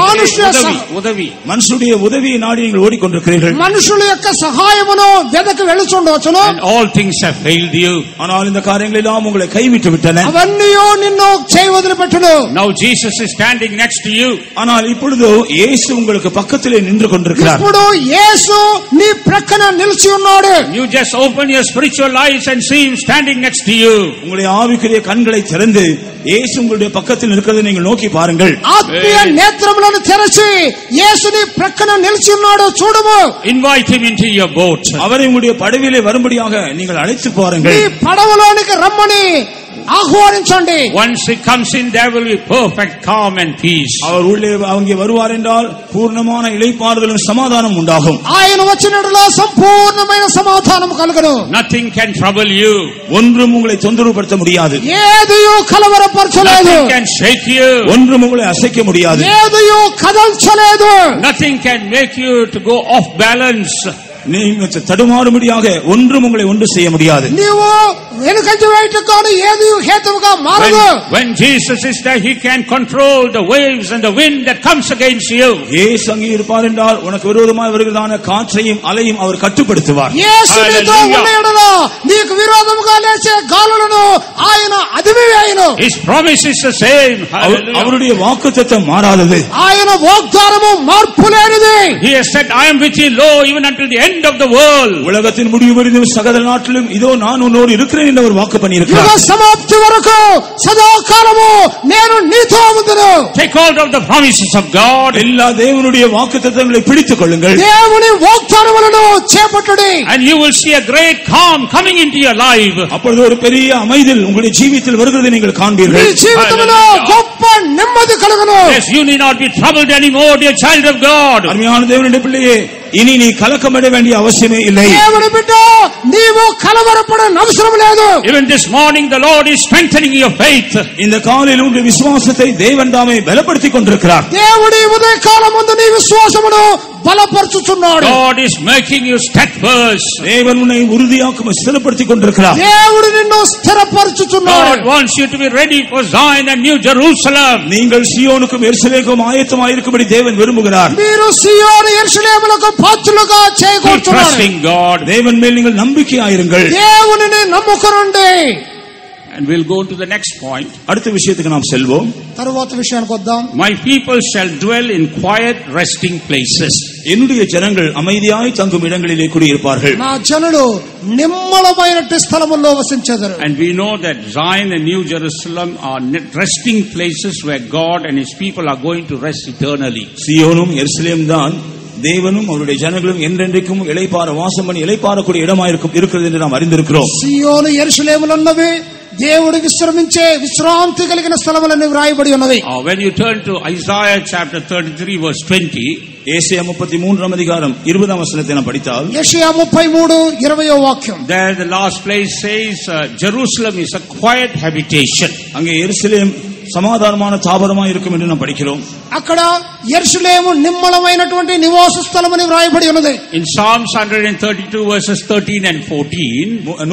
உதவி மனுஷனுடைய உதவியை நாடி நீங்கள் ஓடிக்கொண்டிருக்கிறீர்கள். మనుషుల యొక్క సహాయమును వెదకి వెళుచు ఉండవచ్చును. And all things have failed you. ஆனால் இந்த காரியங்கள் எல்லாம் உங்களை கைவிட்டு விட்டன. అవన్నీ నిన్ను చేయి వదిలిపెట్టును. Now Jesus is standing next to you. ஆனால் இப்பொழுது இயேசு உங்களுக்கு பக்கத்திலே நின்று கொண்டிருக்கிறார். ఇప్పుడు యేసు నీ ప్రక్కన నిలిచి ఉన్నాడు. You just open your spiritual eyes and see him standing next to you. உங்களுடைய ஆவிக்குரிய கண்களை திறந்து இயேசு உங்களுடைய பக்கத்தில் இருக்கிறதை நீங்கள் நோக்கி பாருங்கள். ఆత్మీయ నేత్రములను తెరచి యేసు నీ ప్రక్కన నిలిచి ఉన్నాడు చూడుము. Invite him into your boat. அவரை உங்களுடைய படவிலே வரும்படியாக நீங்கள் அழைத்து பாருங்கள். ఈ పడవలోనికి రమ్మని ఆహ్వానించండి. Once he comes in, there will be perfect calm and peace. அவர் உள்ளே அங்கே வருவார் என்றால் பூர்ணமான இளைப்பாறுதலும் சமாதானம் உண்டாகும். ఆయన వచ్చినట్లుగా సంపూర్ణమైన సమాధానం కలుగును. Nothing can trouble you. ஒன்றும் உங்களை தொந்தரவுபடுத்த முடியாது. ఏదియు కలవరపరచలేదు. Nothing can shake you. ஒன்றும் உங்களை அசைக்க முடியாது. ఏదియు కదల్చలేదు. Nothing can make you to go off balance. நீங்கள் தடுமாறும்படியாக ஒன்றும் உங்களை ஒன்று செய்ய முடியாது. నీవు వెనుకంజ వేయటకు ఏది హేతువుగా మారదు. When Jesus is there, he can control the waves and the wind that comes against you. இயேசு அங்கே இருப்பார் என்றால் உனக்கு விரோதமாய் வருகிறதான காற்றையும் அலையும் அவர் கட்டுப்படுத்துவார். యేసు నీతో ఉన్నయెడల నీకు విరోధముగా లేచే గాలులను ఆయన అదిమివేయును. His promise is the same. அவருடைய வாக்குத்தத்தம் மாறாதது. ఆయన వాగ్దానము మార్పులేనిది. He has said, I am with you, lo, even until the end of the world. உலகத்தின் முடிவு வரைக்கும் சகல நாட்டிலும் இதோ நான் உன்னோடு இருக்கிறேன் என்று அவர் வாக்கு பண்ணியிருக்கிறார். యుగ సమాప్తి వరకు సదాకాలము నేను నీతో ఉందును. Take hold of the promises of God. எல்லா தேவனுடைய வாக்குத்தத்தங்களை பிடித்துக் கொள்ளுங்கள். దేవుని వాగ్దానములను చేపట్టుడి. And you will see a great calm coming into your life. அப்பொழுது ஒரு பெரிய அமைதல் உங்களுடைய ஜீவிதத்தில் வருகிறதை நீங்கள் காண்பீர்கள். మీ జీవితంలో గొప్ప నెమ్మది కలుగును. Yes, you need not be troubled anymore, dear child of God. அருமையான தேவனுடைய பிள்ளையே, இனி நீ கலக்கமடைய வேண்டிய அவசியமே இல்லை. దేవుని బిడ్డ నీవు కలవరపడన అవసరం లేదు. Even this morning the Lord is strengthening your faith. இந்த காலையில் உங்களுடைய விசுவாசத்தை தேவன் தாமே பலப்படுத்திக் கொண்டிருக்கிறார். దేవుడి ఉదయకాలమందు నీ విశ్వాసమును బలపరుచుచున్నాడు. God is making you steadfast. தேவன் உன்னை உறுதியாக்கும் ஸ்திரப்படுத்திக் கொண்டிருக்கிறார். దేవుడు నిన్ను స్థిరపరచుచున్నాడు. God wants you to be ready for Zion and New Jerusalem. நீங்கள் சீயோனுக்கும் எருசலேமுக்கும் ஆயத்தமாய் இருக்கும்படி தேவன் விரும்புகிறார். మీరు సియోను యెరూషలేములకు పాత్రులుగా చేయగోరుచున్నారు. Trusting God. தேவன் மேல் நீங்கள் நம்பிக்கையாயிருங்கள். దేవునిని నమ్ముకొనండి. And we'll go to the next point. அடுத்த விஷயத்துக்கு நாம் செல்வோம். తరువాత విషయానికి వద్దాం. My people shall dwell in quiet resting places. என்னுடைய ஜனங்கள் அமைதியாய் தங்கும் இடங்களிலே குடியிருப்பார்கள். నా జనులు నిమ్మలమైనటి స్థలముల్లో వసించెదరు. And we know that Zion and New Jerusalem are resting places where God and his people are going to rest eternally. சீயோனும் எருசலேம் தான் தேவனும் அவருடைய ஜனங்களும் என்றென்றைக்கும் இளைப்பாற வாசம் பண்ணி இளைப்பாறக்கூடிய இடமாயிருக்கும் இருக்கிறது என்று நாம் அறிந்திருக்கிறோம். సియోను యెరూషలేములున్నవి దేవుడు విశ్రమించే విశ్రాంతి కలిగిన స్థలములని వ్రాయబడి ఉన్నవి. When you turn to Isaiah chapter 33 verse 20, ஏசாயா 33 அதிகாரம் 20 வசனத்தை நாம் படித்தால், యెషయా 33:20 వాక్యం, there the last place says Jerusalem is a quiet habitation. அங்கே எருசலேம் சமாதானமான தாபரமாய் இருக்கும் என்று நாம் படிக்கிறோம். అక్కడ యెరూషలేము నిమ్మలమైనటువంటి నివాస స్థలమని వ్రాయబడి ఉన్నది. In Psalms 132 verses 13 and 14,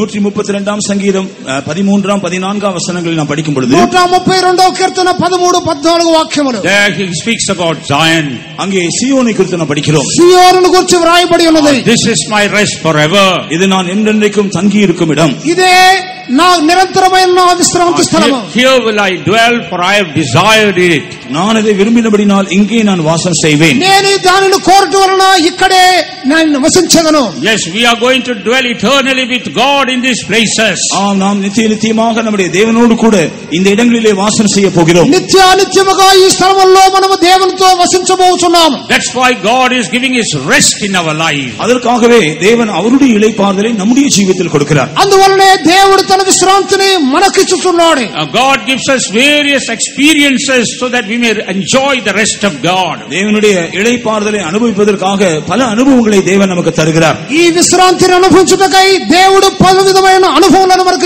132 சங்கீதம் 13 14 வசனங்களை நாம் படிக்கும் பொழுது, 132వ కీర్తన 13 14 వాక్యములు, there he speaks about Zion. அங்கே சீயோனை குறித்து நாம் படிக்கிறோம். సియోనును గురించి వ్రాయబడి ఉన్నది. This is my rest forever. இது நான் என்றென்றைக்கும் தங்கி இருக்கும் இடம். ఇదే నా నిరంతరమైన నా విశ్రాంతి స్థలము. Here will I dwell, for I have desired it. நான் அதை விரும்பினபடினால் இங்கே நான் வாசம் செய்வேன். నేను దానిని కోరట వలన ఇక్కడే నేను వసించెదను. Yes, we are going to dwell eternally with God in these places. ஆம், நாம் நித்தியமாக நம்முடைய தேவனோடு கூட இந்த இடங்களிலே வாசம் செய்ய போகிறோம். నిత్యానిత్యముగా ఈ స్థలములో మనము దేవునితో వసించబోచున్నాము. That's why God is giving his rest in our life. அதற்காகவே தேவன் அவருடைய இளைப்பாறுதலை நம்முடைய ஜீவிதத்தில் கொடுக்கிறார். అందువల్లనే దేవుడు తన విశ్రాంతిని మనకిచ్చుచున్నాడు. God gives us various experiences so that we may enjoy the rest of God. தேவனுடைய இளைப்பாறுதலை அனுபவிப்பதற்காக பல அனுபவங்களை தேவன் நமக்கு தருகிறார். ఈ విశ్రాంతిని అనుభవించుటకై దేవుడు పలు విధమైన అనుభవాలను మనకు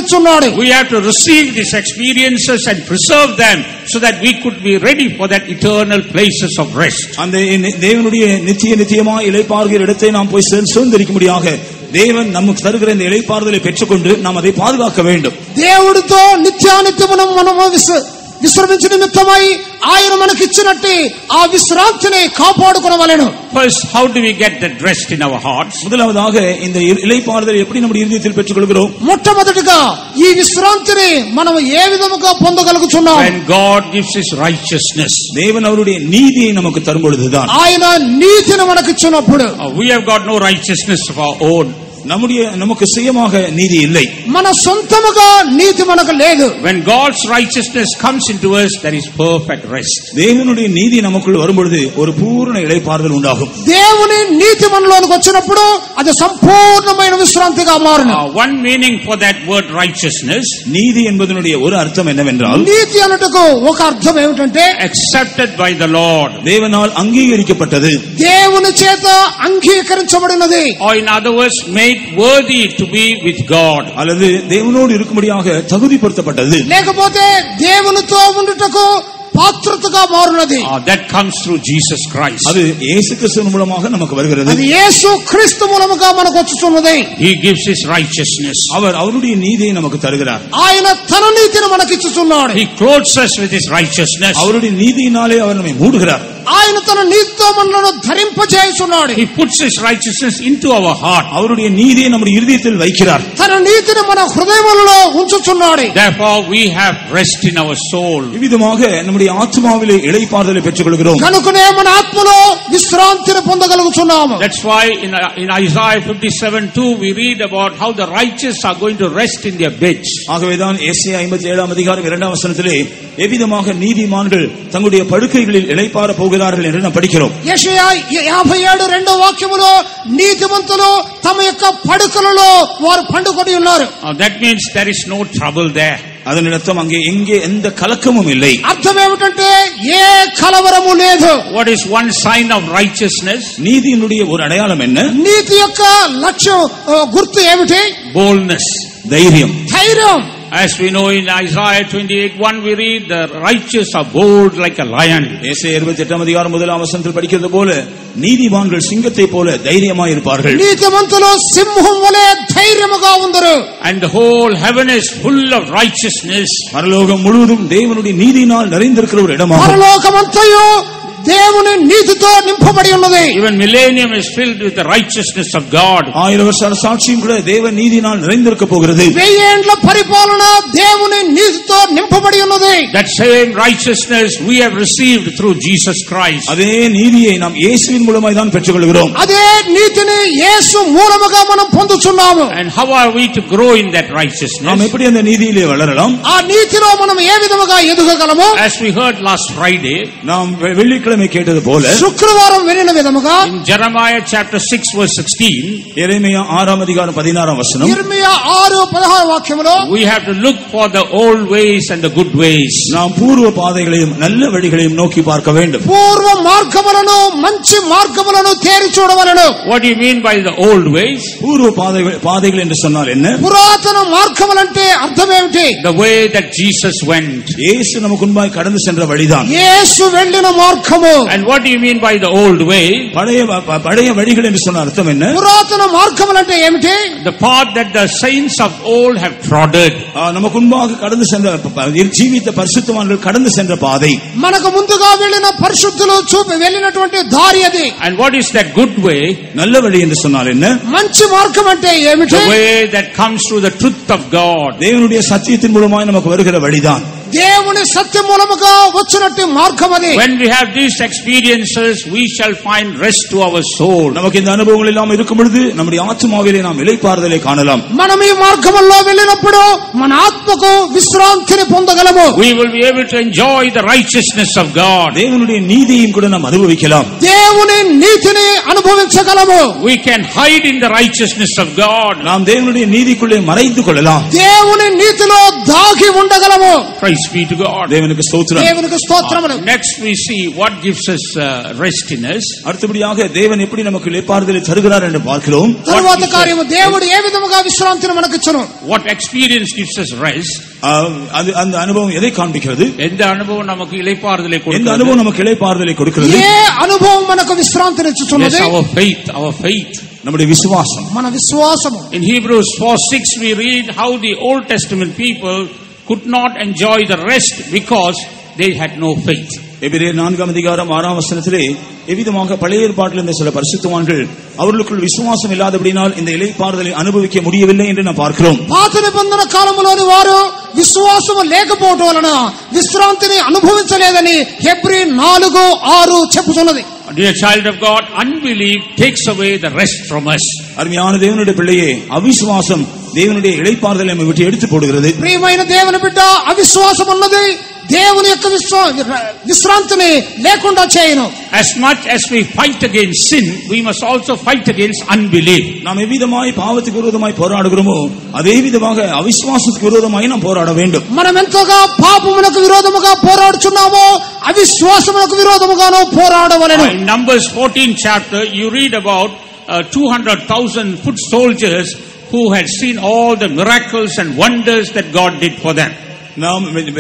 ఇచ్చున్నాడు. We have to receive these experiences and preserve them so that we could be ready for that eternal places of rest. அந்த தேவனுடைய நித்தியமாய் இளைப்பாறுகிற இடத்தை நாம் போய் சுதந்திரிக்கும்படியாக தேவன் நமக்கு தருகிற இந்த இளைப்பாறுதலை பெற்றுக்கொண்டு நாம் அதை பாதுகாக்க வேண்டும். దేవుడితో నిత్యానిత్యము మనము విశ్రమించు నిమిత్తమై ఆయన మనకి ఇచ్చినట్టు ఆ విశ్రాంతిని కాపాడుకొనవలెను. First, how do we get that rest in our hearts? முதலாவதாக இந்த இளைப்பாறுதலை எப்படி நம்முடைய இதயத்தில் பெற்றுக்கொள்கிறோம்? మొట్టమొదటిగా ఈ విశ్రాంతిని మనం ఏ విధముగా పొందగలుగుతున్నాం? When God gives his righteousness. தேவன் அவருடைய நீதியை நமக்கு தரும் பொழுதுதான். ఆయన నీతిని మనకి ఇచ్చినప్పుడు. We have got no righteousness of our own. நமக்கு சுயமாக நீதி இல்லை. మన సొంతముగా నీతి మనకు లేదు. When God's righteousness comes into us, there is perfect rest. தேவனுடைய நீதி நமக்குள் வரும்பொழுது ஒரு பூரண இளைப்பாறுதல் உண்டாகும். దేవుని నీతి మనలోకి వచ్చినప్పుడు అది సంపూర్ణమైన విశ్రాంతిగా మారును. One meaning for that word righteousness, நீதி என்பதனுடைய ஒரு அர்த்தம் என்னவென்றால், నీతి అన్నట్టుకు ఒక అర్థం ఏమిటంటే accepted by the Lord. தேவனால் அங்கீகரிக்கப்பட்டது. దేవుని చేత అంగీకరించబడినది. Or in other words, made worthy to be with God. அல்லது தேவனோடு இருக்கும்படியாக தகுதிப்படுத்தப்பட்டது. లేకపోతే దేవునితో ఉండుటకు పాత్రతగా మారునది. That comes through Jesus Christ. அது இயேசு கிறிஸ்து மூலமாக நமக்கு வருகிறது. అది యేసు క్రీస్తు మూలముగా మనకు వచ్చుచున్నది. He gives his righteousness. அவருடைய நீதியை நமக்கு தருகிறார். ఆయన తన నీతిని మనకి ఇచ్చుచున్నాడు. He clothes us with his righteousness. அவருடைய நீதியினாலே அவர் நம்மை மூடுகிறார். ఆయన తన నీతితో మనలను ధరింపజేయుచున్నాడు. He puts his righteousness into our heart. அவருடைய நீதியை நம்முடைய இதயத்தில் வைக்கிறார். తన నీతిని మన హృదయములలో ఉంచుచున్నాడు. Therefore we have rest in our soul. இவ்விதமாக நம்முடைய ஆத்மாவிலே இளைப்பாறுதலை பெற்றுக்கொள்கிறோம். కనుకనే మన ఆత్మలో విశ్రాంతిని పొందగలుగుచున్నాము. That's why in Isaiah 57:2 we read about how the righteous are going to rest in their beds. ஆகவேதான் ஏசாயா 57 அதிகாரம் 2 வசனத்திலே எவ்விதமாக நீதிமான்கள் தங்களுடைய படுக்கைகளில் இளைப்பாற போகிறார்கள் என்று நாம் படிக்கிறோம். యెషయా 57 రెండో వాక్యములో నీతిమంతులు తమ యొక్క పడుకలలో వారు పండుకొని ఉన్నారు. That means there is no trouble there. அதன் அர்த்தம் அங்கே எங்கே எந்த கலக்கமும் இல்லை. అర్థం ఏమిటంటే ఏ కలవరము లేదు. What is one sign of righteousness? நீதியினுடைய ஒரு அடையாளம் என்ன? నీతి యొక్క లక్ష్యం గుర్తు ఏమిటి? Boldness. தைரியம். ధైర్యం. As we know in Isaiah 28:1 we read the righteous are bold like a lion. ஏசாயா 28 அதிகாரம் 1 வசனத்தில் படிக்கிறது போல நீதிமான்கள் சிங்கத்தை போல தைரியமாய் இருப்பார்கள். నీతిమంతులు సింహం వలె ధైర్యముగా ఉందరు. And the whole heaven is full of righteousness. பரலோகம் முழுவதும் தேவனுடைய நீதியினால் நிறைந்திருக்கிற ஒரு இடமாகும். పరలోకమంతయు దేవుని నీతితో నింపబడి ఉన్నది. Even millennium is filled with the righteousness of God. 1000 வருஷ சாட்சியும் கூட தேவ நீதியினால் நிறைந்திருக்க போகிறது. వెయ్యేండ్ల పరిపాలన దేవుని నీతితో నింపబడి ఉన్నది. That same righteousness we have received through Jesus Christ. அதே நீதியை நாம் இயேசுவின் மூலமாய் தான் பெற்றுக்கொள்கிறோம். అదే నీతిని యేసు మూలముగా మనం పొందుచున్నాము. And how are we to grow in that righteousness? நாம் எப்படி அந்த நீதியிலே வளரலாம்? ఆ నీతిలో మనం ఏ విధముగా ఎదగగలము? As we heard last Friday, நாம் வெள்ளிக்கிழமை கேட்டது போல శుక్రవారం వినిన విధముగా in Jeremiah chapter 6 verse 16, எரேமியா 6 அதிகாரம் 16 வசனம், ఇర్మియా 6:16 వాక్యములో we have to look for the old ways and the good ways. நாம் பூர்வ பாதைகளையும் நல்ல வழிகளையும் நோக்கி பார்க்க வேண்டும். పూర్వ మార్గములను మంచి మార్గములను తేరి చూడవలెను. What do you mean by the old ways? பூர்வ பாதைகள் என்று சொன்னால் என்ன? పురాతన మార్గములంటే అర్థం ఏమిటి? The way that Jesus went. இயேசு நமக்கு முன்பாய் கடந்து சென்ற வழிதான். యేసు వెళ్ళిన మార్గము. And what do you mean by the old way? பழைய வழிகள் என்று சொன்ன அர்த்தம் என்ன? పురాతన మార్గములంటే ఏమిటి? The path that the saints of old have trodden. நமக்கு முன்பாக கடந்து சென்ற ஜீவித்த பரிசுத்தவான்கள் கடந்து சென்ற பாதை. మనకు ముందుగా వెళ్ళిన పరిశుద్ధులు వెళ్ళినటువంటి దారి అది. And what is that good way? நல்ல வழி என்று சொன்னால் என்ன? మంచి మార్గం అంటే ఏమిటి? The way that comes through the truth of God. தேவனுடைய சத்தியத்தின் மூலமாய் நமக்கு வருகிற வழிதான். దేవుని సత్య మూలముగా వచ్చినట్టు మార్గం అది. When we have these experiences, we shall find rest to our soul. நமக்கு இந்த அனுபவங்கள் எல்லாம் இருக்கும் பொழுது நம்முடைய ஆத்மாவிலே நாம் இளைப்பாறுதலை காணலாம். మనం ఈ మార్గంలో వెళ్ళినప్పుడు మన ఆత్మకు విశ్రాంతిని పొందగలము. We will be able to enjoy the righteousness of God. தேவனுடைய நீதியையும் கூட நாம் அனுபவிக்கலாம். దేవుని నీతిని అనుభవించగలము. We can hide in the righteousness of God. நாம் தேவனுடைய நீதிக்குள்ளே மறைந்து கொள்ளலாம். దేవుని నీతిలో దాగి ఉండగలము. Praise be to God. தேவனுக்கு ஸ்தோத்திரம். దేవునికి స్తోత్రములు. Next we see what gives us rest in us. அடுத்தபடியாக தேவன் எப்படி நமக்கு இளைப்பாறுதலை தருகிறார் என்று பார்க்கிறோம். తరువాత కార్యము దేవుడు ఏ విధముగా విశ్రాంతిని మనకు ఇచ్చును. What experience gives us rest? அந்த அனுபவம் எதை காண்பிக்கிறது? எந்த அனுபவம் நமக்கு இளைப்பாறுதலை கொடுக்கிறது? எந்த அனுபவம் நமக்கு இளைப்பாறுதலை கொடுக்கிறது? ఏ అనుభవం మనకు విశ్రాంతిని ఇచ్చుచున్నది? Our faith. நம்முடைய விசுவாசம். మన విశ్వాసము. In Hebrews 4:6 we read how the Old Testament people could not enjoy the rest because they had no faith. எபிரேயர் 4:6 எவ்விதமாக பழைய ஏற்பாட்டில் இருந்த சில பரிசுத்தவான்கள் அவர்களுக்குள் விசுவாசம் இல்லாதபடினால் இந்த இளைப்பாறுதலை அனுபவிக்க முடியவில்லை என்று நாம் பார்க்கிறோம். పాత నిబంధన కాలంలోని వారు విశ్వాసము లేకపోవడం వలన విశ్రాంతిని అనుభవించలేదని హెబ్రీ 4:6 చెప్పుతున్నది. Dear child of God, unbelief takes away the rest from us. அருமையான தேவனுடைய பிள்ளையே, அவிசுவாசம் தேவனுடைய இளைப்பாறுதலை நம்மை விட்டு எடுத்து போடுகிறது. ప్రియమైన దేవుని బిడ్డ, అవిశ్వాసం అన్నది దేవుని యొక్క విశ్రాంతిని లేకుండా చేయను. As much as we fight against sin, we must also fight against unbelief. நாம் எவ்விதமாய் பாவத்துக்கு விரோதமாய் போராடுகிறோமோ அதே விதமாக அவிசுவாசத்துக்கு விரோதமாய் நாம் போராட வேண்டும். మనం ఎంతగా పాపమునకు విరోధముగా పోరాడుచున్నామో అవిశ్వాసమునకు విరోధముగాను పోరాడవలెను. In Numbers 14 chapter you read about 200,000 foot soldiers who had seen all the miracles and wonders that God did for them. நாம்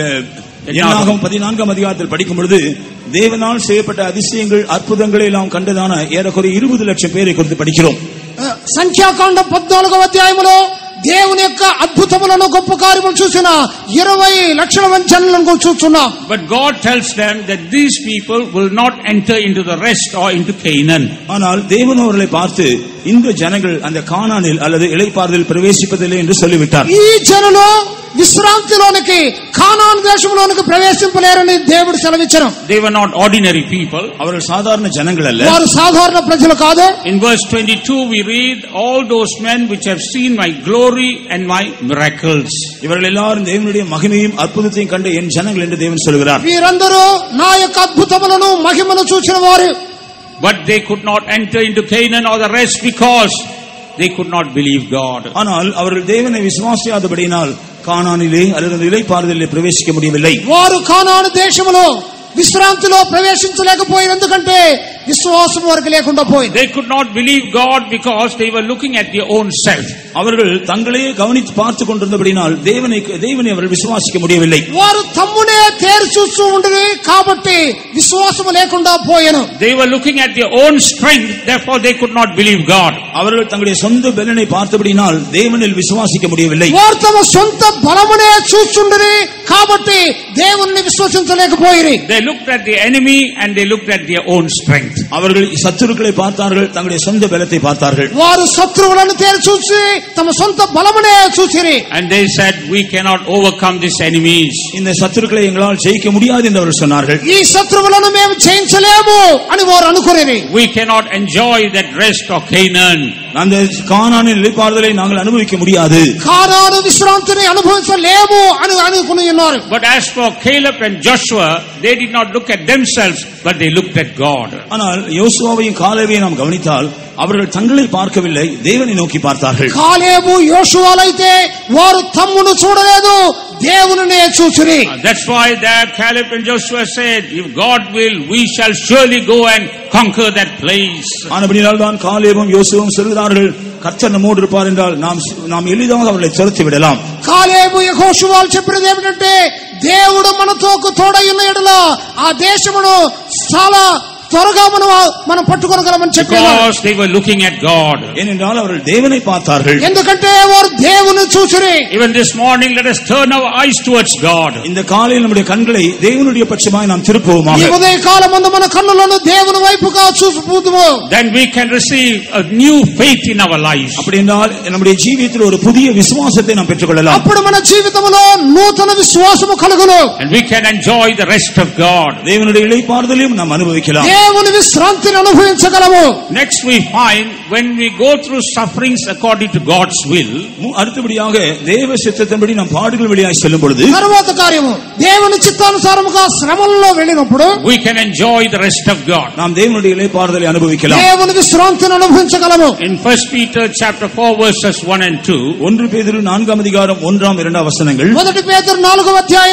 என்னாகும் 14ஆம் அதிகாரத்தில் படிக்கும் பொழுது தேவனால் செய்யப்பட்ட அதிசயங்கள் அற்புதங்களை எல்லாம் கண்டதான ஏறக்குறைய 20 லட்சம் பேரை குறித்து படிக்கிறோம். సంఖ్యాకాండం 14వ అధ్యాయములో దేవుని యొక్క అద్భుతములను గొప్ప కార్యములు చూసిన 20 లక్షల మంది జనులను చూస్తున్నాం. But God tells them that these people will not enter into the rest or into Canaan. ஆனால் தேவன் அவர்களை பார்த்து இந்த ஜனங்கள் அந்த கானானில் அல்லது இளைப்பாறுதலில் பிரவேசிப்பதில்லை என்று சொல்லிவிட்டார். ఈ జనులు విశ్రాంతిలోనికి కానాను దేశంలోనికి ప్రవేశింపలేరని దేవుడు సెలవిచ్చారు. They were not ordinary people. அவர்கள் சாதாரண ஜனங்கள் அல்ல. వారు సాధారణ ప్రజలు కాదు. In verse 22 we read all those men which have seen my glory and my miracles. இவர்கள் எல்லாரும் தேவனுடைய மகிமையும் அற்புதத்தையும் கண்ட என் ஜனங்கள் என்று தேவன் சொல்கிறார். వీరందరూ నా యొక్క అద్భుతములను మహిమను చూచిన వారు. But they could not enter into Canaan or the rest because they could not believe God. ஆனால் அவர்கள் தேவனை விசுவாசியாதபடியினால் கானானிலே அல்லது இளைப்பாறுதலிலே பிரவேசிக்க முடியவில்லை. వారు కానాను దేశములో విశ్రాంతిలో ప్రవేశించలేకపోయారు. ఎందుకంటే విశ్వాసం వారికి లేకుండా పోయింది. They could not believe God because they were looking at their own self. அவர்கள் தங்களையே கவனித்து பார்த்து கொண்டிருந்தபடினால் தேவனை அவர்கள் விசுவாசிக்க முடியவில்லை. వారు తమ్మునే తేరు చూస్తూ ఉండేది కాబట్టి విశ్వాసం లేకుండా పోయారు. They were looking at their own strength, therefore they could not believe God. அவர்கள் தங்களுடைய சொந்த பலனை பார்த்தபடினால் தேவனில் விசுவாசிக்க முடியவில்லை. వారు తమ సొంత బలమునే చూస్తుండేది కాబట్టి దేవుణ్ణి విశ్వసించలేకపోయారు. They looked at the enemy and they looked at their own strength. அவர்கள் சத்துருக்களை பார்த்தார்கள், தங்களுடைய சொந்த பலத்தை பார்த்தார்கள். వారు శత్రువులను తేరు చూసి తమ సొంత బలమునే చూసిరి. And they said we cannot overcome these enemies. இந்த சத்துருக்களை எங்களால் ஜெயிக்க முடியாது என்று அவர்கள் சொன்னார்கள். ఈ శత్రువులను మేము జయించలేము అని వారు అనుకునేది. We cannot enjoy that rest of Canaan. அந்த கானானின் இளைப்பாறுதலை நாங்கள் அனுபவிக்க முடியாது. కానాను విశ్రాంతిని అనుభవించలేము అని అనుకుని ఉన్నారు. But as for Caleb and Joshua, they did not look at themselves, but they looked at God. ஆனால் யோசுவாவையும் காலேபையும் நாம் கவனித்தால் அவர்கள் தங்களை பார்க்கவில்லை, தேவனை நோக்கி பார்த்தார்கள். కాలేబు యోషువాలైతే వారు తమ్మును చూడలేదు, దేవునినే చూసిరి. That's why that Caleb and Joshua said, if God will, we shall surely go and conquer that place. ஆனபடியால் தான் காலேபும் யோசுவும் சொல்கிறார்கள், கர்த்தர் நம்மோடு இருப்பார் என்றால் நாம் எளிதாக அவர்களை துரத்தி விடலாம். కాలేబు యెహోషువాలు చెప్పినది ఏమిటంటే దేవుడు మనతో తోడై ఉన్న యెడల ఆ దేశమును చాలా త్వరగా మనం పట్టుకొనగలమని చెప్పారు. Because they were looking at God. ஏனென்றால் அவர்கள் தேவனை பார்த்தார்கள். ఎందుకంటే వారు దేవుని చూసిరి. Even this morning let us turn our eyes towards God. இந்த காலையில் நம்முடைய கண்களை தேவனுடைய பட்சமாய் நாம் திருப்புவோமாக. ఈ ఉదయ కాలమందు మన కన్నులను దేవుని వైపుగా చూపుదుము. Then we can receive a new faith in our lives. அப்படி என்றால் நம்முடைய ஜீவியத்தில் ஒரு புதிய விசுவாசத்தை நாம் பெற்றுக்கொள்ளலாம். అప్పుడు మన జీవితంలో నూతన విశ్వాసము కలుగును. And we can enjoy the rest of God. தேவனுடைய இளைப்பாறுதலையும் நாம் அனுபவிக்கலாம். దేవుని విశ్రాంతిని అనుభవించగలము. Next we find when we go through sufferings according to God's will, அடுத்தபடியாக தேவ சித்தத்தின்படி நாம் பாடுகள் வழியாய் செல்லும் பொழுது తరువాత కార్యము దేవుని చిత్తానుసారముగా శ్రమలలో వెళ్ళినప్పుడు we can enjoy the rest of God. நாம் தேவனுடைய இளைப்பாறுதலை அனுபவிக்கலாம். దేవుని విశ్రాంతిని అనుభవించగలము. In 1 Peter chapter 4 verses 1 and 2, 1 பேதுரு 4ஆம் அதிகாரம் 1 2 வசனங்கள், మొదటి పేతురు 4వ అధ్యాయం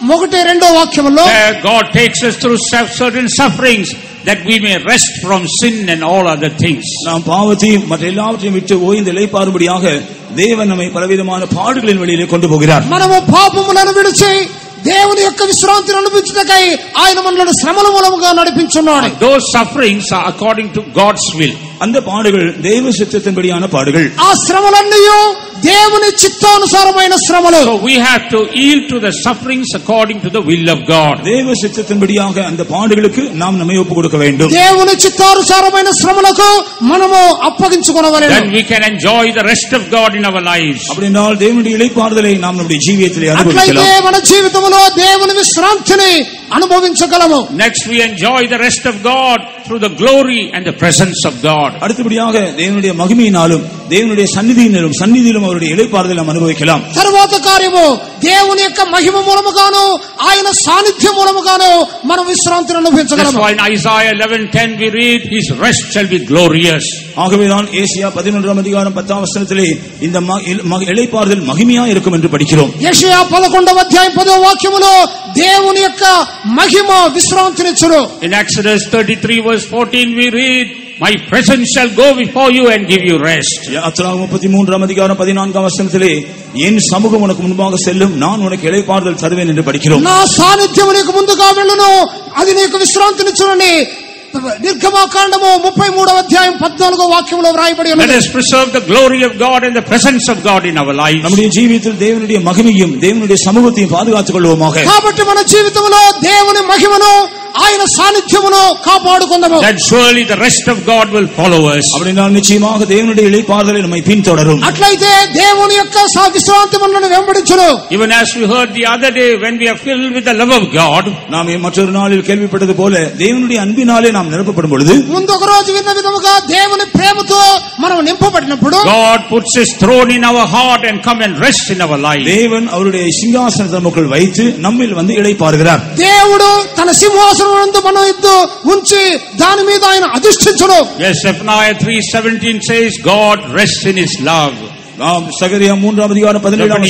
1-2 వాక్యములో where God takes us through certain sufferings that we may rest from sin and all other things. நாம் பாவத்தையும் மற்ற எல்லாவற்றையும் விட்டு ஓய்ந்து இளைப்பாறும்படியாக தேவன் நம்மை பலவிதமான பாடுகளின் வழியிலே கொண்டு போகிறார். మనము పాపములను విడిచి దేవుని యొక్క విశ్రాంతిని అనుభవించుటకై ఆయన మనల్ని శ్రమల మూలముగా నడిపించున్నాడు. Those sufferings are according to God's will. அந்த பாடுகள் தேவ சித்தத்தின்படியான பாடுகள். ఆ శ్రమలన్నీ దేవుని చిత్తానుసారమైన శ్రమలు. So we have to yield to the sufferings according to the will of God. தேவ சித்தத்தின்படியாக அந்த பாடுகளுக்கு நாம் நம்மை ஒப்புக் கொடுக்க வேண்டும். దేవుని చిత్తానుసారమైన శ్రమలకు మనము అప్పగించుకొనవలెను. Then we can enjoy the rest of God in our lives. அப்படினால் தேவனுடைய இளைப்பாறுதலை நாம் நம்முடைய ஜீவியத்திலே அனுபவிக்கலாம். అట్లయితే మన జీవితంలో దేవుని విశ్రాంతిని అనుభవించగలము. Next we enjoy the rest of God through the glory and the presence of God. அடுத்தபடியாக தேவனுடைய மகிமையினாலும் தேவனுடைய சந்நிதியிலும் அவருடைய இளைப்பாறுதலை நாம் அனுபவிக்கலாம். తరువాత కార్యము దేవుని యొక్క మహిమ మూలముగాను ఆయన సాన్నిధ్యం మూలముగాను మనం విశ్రాంతిని అనుభవించగలము. That's why in Isaiah 11:10 we read his rest shall be glorious. ஆகவேதான் ஏசாயா 11ஆம் அதிகாரம் 10ஆம் வசனத்திலே இந்த இளைப்பாறுதல் மகிமையா இருக்கும் என்று படிக்கிறோம். యెషయా 11వ అధ్యాయం 10వ వాక్యములో దేవుని యొక్క మహిమ విశ్రాంతినిచ్చును. In Exodus 33 verse 14 we read my presence shall go before you and give you rest. யாத்திராகமம் 33ஆம் அதிகாரம் 14ஆம் வசனத்திலே என் சமூகம் உனக்கு முன்பாக செல்லும் நான் உனக்கு இளைப்பாறுதல் தருவேன் என்று படிக்கிறோம். నా సాన్నిధ్యము నీకు ముందుగా వెళ్ళును అది నీకు విశ్రాంతినిచ్చునని నిర్గమకాండము 33వ అధ్యాయం 14వ వాక్యములో వ్రాయబడి ఉన్నది. Let us preserve the glory of God and the presence of God in our lives. நம்முடைய ஜீவிதத்தில் தேவனுடைய மகிமையும் தேவனுடைய சமூகத்தையும் பாதுகாத்துக் கொள்வோமாக. కాబట్టి మన జీవితంలో దేవుని మహిమను ఆయన సాన్నిధ్యమును కాపాడుకుందాము. Then surely the rest of God will follow us. அப்படினால் நிச்சயமாக தேவனுடைய இளைப்பாறுதலை நம்மை பின்தொடரும். అట్లయితే దేవుని యొక్క విశ్రాంతి మనల్ని వెంబడించును. Even as we heard the other day when we are filled with the love of God, நாம் மற்றொரு நாளில் கேள்விப்பட்டது போல தேவனுடைய அன்பினாலே நாம் நிரப்பப்படும் பொழுது ముందు ఒక రోజు విన్న విధముగా దేవుని ప్రేమతో మనం నింపబడినప్పుడు God puts his throne in our heart and come and rest in our life. தேவன் அவருடைய சிங்காசனத்தை நமக்குள் வைத்து நம்மில் வந்து இளைப்பாறுகிறார். దేవుడు తన సింహాసనమునందు మన యందు ఉంచి దాని మీద ఆయన అధిష్ఠించును. Yes, Zephaniah 3:17 says God rests in his love. சகரியா 3ஆம் அதிகாரம்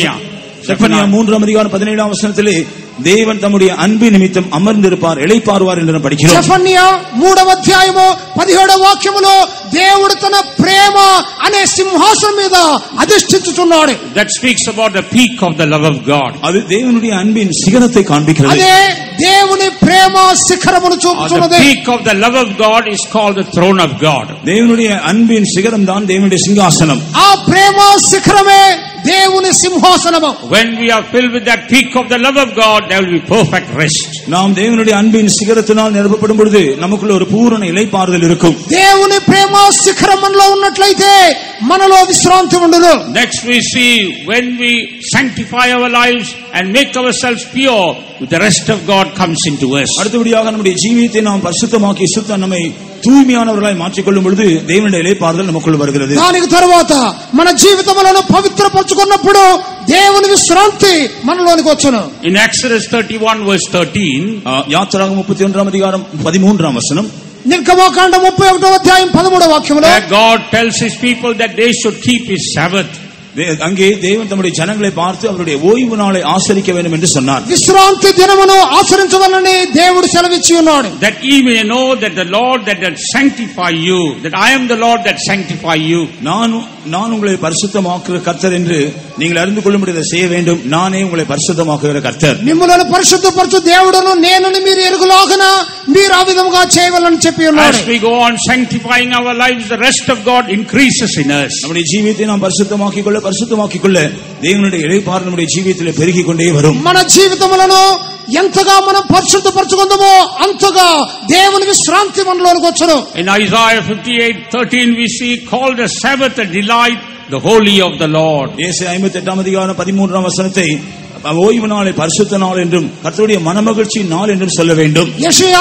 17ஆம் வசனத்திலே தேவன் தம்முடைய அன்பு நிமித்தம் அமர்ந்திருப்பார் இளைப்பாறுவார் என்று நாம் படிக்கிறோம். జెఫన్యా 3వ అధ్యాయము 17వ వాక్యములో దేవుడు తన ప్రేమ అనే సింహాసనం మీద అధిష్ఠించుచున్నాడు. That speaks about the peak of the love of God. அது தேவனுடைய அன்பின் சிகரத்தை காண்பிக்கிறது. అదే దేవుని ప్రేమ శిఖరమును చూపుచున్నది. The peak of the love of God is called the throne of God. தேவனுடைய அன்பின் சிகரம் தான் தேவனுடைய சிங்காசனம். ఆ ప్రేమ శిఖరమే దేవుని సింహాసనము. When we are filled with that peak of the love of God, there will be perfect rest. நாம் தேவனுடைய அன்பின் சிகரத்தினால் நிரப்பப்படும் பொழுது நமக்குள்ள ஒரு பூரண இளைப்பாறுதல் இருக்கும். దేవుని ప్రేమ శిఖరం మనలో ఉన్నట్లయితే మనలో విశ్రాంతి ఉండును. Next we see when we sanctify our lives and make ourselves pure, the rest of God comes into us. அடுத்தபடியாக நம்முடைய ஜீவியத்தை நாம் பரிசுத்தமாக்கி நம்மை தூய்மையானவர்களாய் மாற்றிக்கொள்ளும் பொழுது தேவனுடைய இளைப்பாறுதல் நமக்குள் வருகிறது. దానికి తరువాత మన జీవితములను పవిత్రపరచుకున్నప్పుడు దేవుని విశ్రాంతి మనలోనికి వచ్చును. In Exodus 31 verse 13, யாத்திராகமம் 31ஆம் அதிகாரம் 13ஆம் வசனம், నిర్గమకాండం 31వ అధ్యాయం 13వ వాక్యములో God tells his people that they should keep his Sabbath. அங்கே தேவன் தம்முடைய ஜனங்களை பார்த்து அவருடைய ஓய்வு நாளை ஆசரிக்க வேண்டும் என்று சொன்னார். విశ్రాంతి దినమును ఆచరించవలనని దేవుడు సెలవిచ్చి ఉన్నాడు. That ye may know that the Lord that sanctify you, that I am the Lord that sanctify you. நான் உங்களை பரிசுத்தமாக்குகிற கர்த்தர் என்று நீங்கள் அறிந்து கொள்ளும்படி செய்ய வேண்டும். நானே உங்களை பரிசுத்தமாக்குகிற கர்த்தர். మిమ్ములను పరిశుద్ధపరచు దేవుడును నేనని మీరు ఎరుగులాగున మీరు ఆ విధముగా చేయవలెనని చెప్పి ఉన్నాడు. As we go on sanctifying our lives, the rest of God increases in us. நம்முடைய ஜீவியத்தை நாம் பரிசுத்தமாக்கிக் கொள்ள தேவனுடைய இளைப்பாறுதல் நம்முடைய ஜீவியத்திலே பெருகிக் கொண்டே வரும். మన జీవితములను ఎంతగా మనం పరిశుద్ధపరచుకుందామో అంతగా దేవుని విశ్రాంతి మనలోనికి వచ్చును. In Isaiah 58:13 we see called a Sabbath a delight, the holy of the Lord. ஏசாயா 58ஆம் அதிகாரம் 13ஆம் வசனத்தை ஓய்வு நாளை பரிசுத்த நாள் என்றும் கர்த்தருடைய மனமகிழ்ச்சி நாள் என்றும் சொல்ல வேண்டும். యెషయా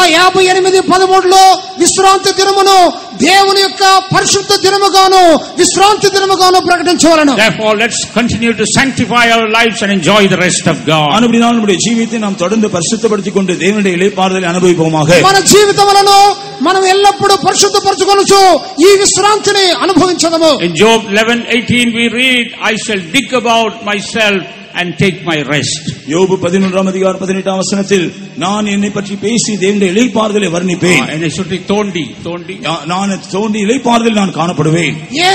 58:13లో విశ్రాంతి దినమును దేవుని యొక్క పరిశుద్ధ దినముగాను విశ్రాంతి దినముగాను ప్రకటించవలెను. Therefore let's continue to sanctify our lives and enjoy the rest of God. அப்படினால் நம்முடைய ஜீவியத்தை நாம் தொடர்ந்து பரிசுத்தப்படுத்திக் கொண்டு தேவனுடைய இளைப்பாறுதலை அனுபவிப்போமாக. మన జీవితములను మనం ఎల్లప్పుడూ పరిశుద్ధపరచుకొనుచు ఈ విశ్రాంతిని అనుభవించదము. In Job 11:18 we read, I shall dig about myself and take my rest. யோபு 11ஆம் அதிகாரம் 18ஆம் வசனத்தில் நான் என்னை பற்றி பேசி தேவனுடைய இளைப்பாறுதலை வர்ணிப்பேன். என்னை சுற்றி தோண்டி நான் தோண்டி இளைப்பாறுதல் நான் காணப்படுவேன்.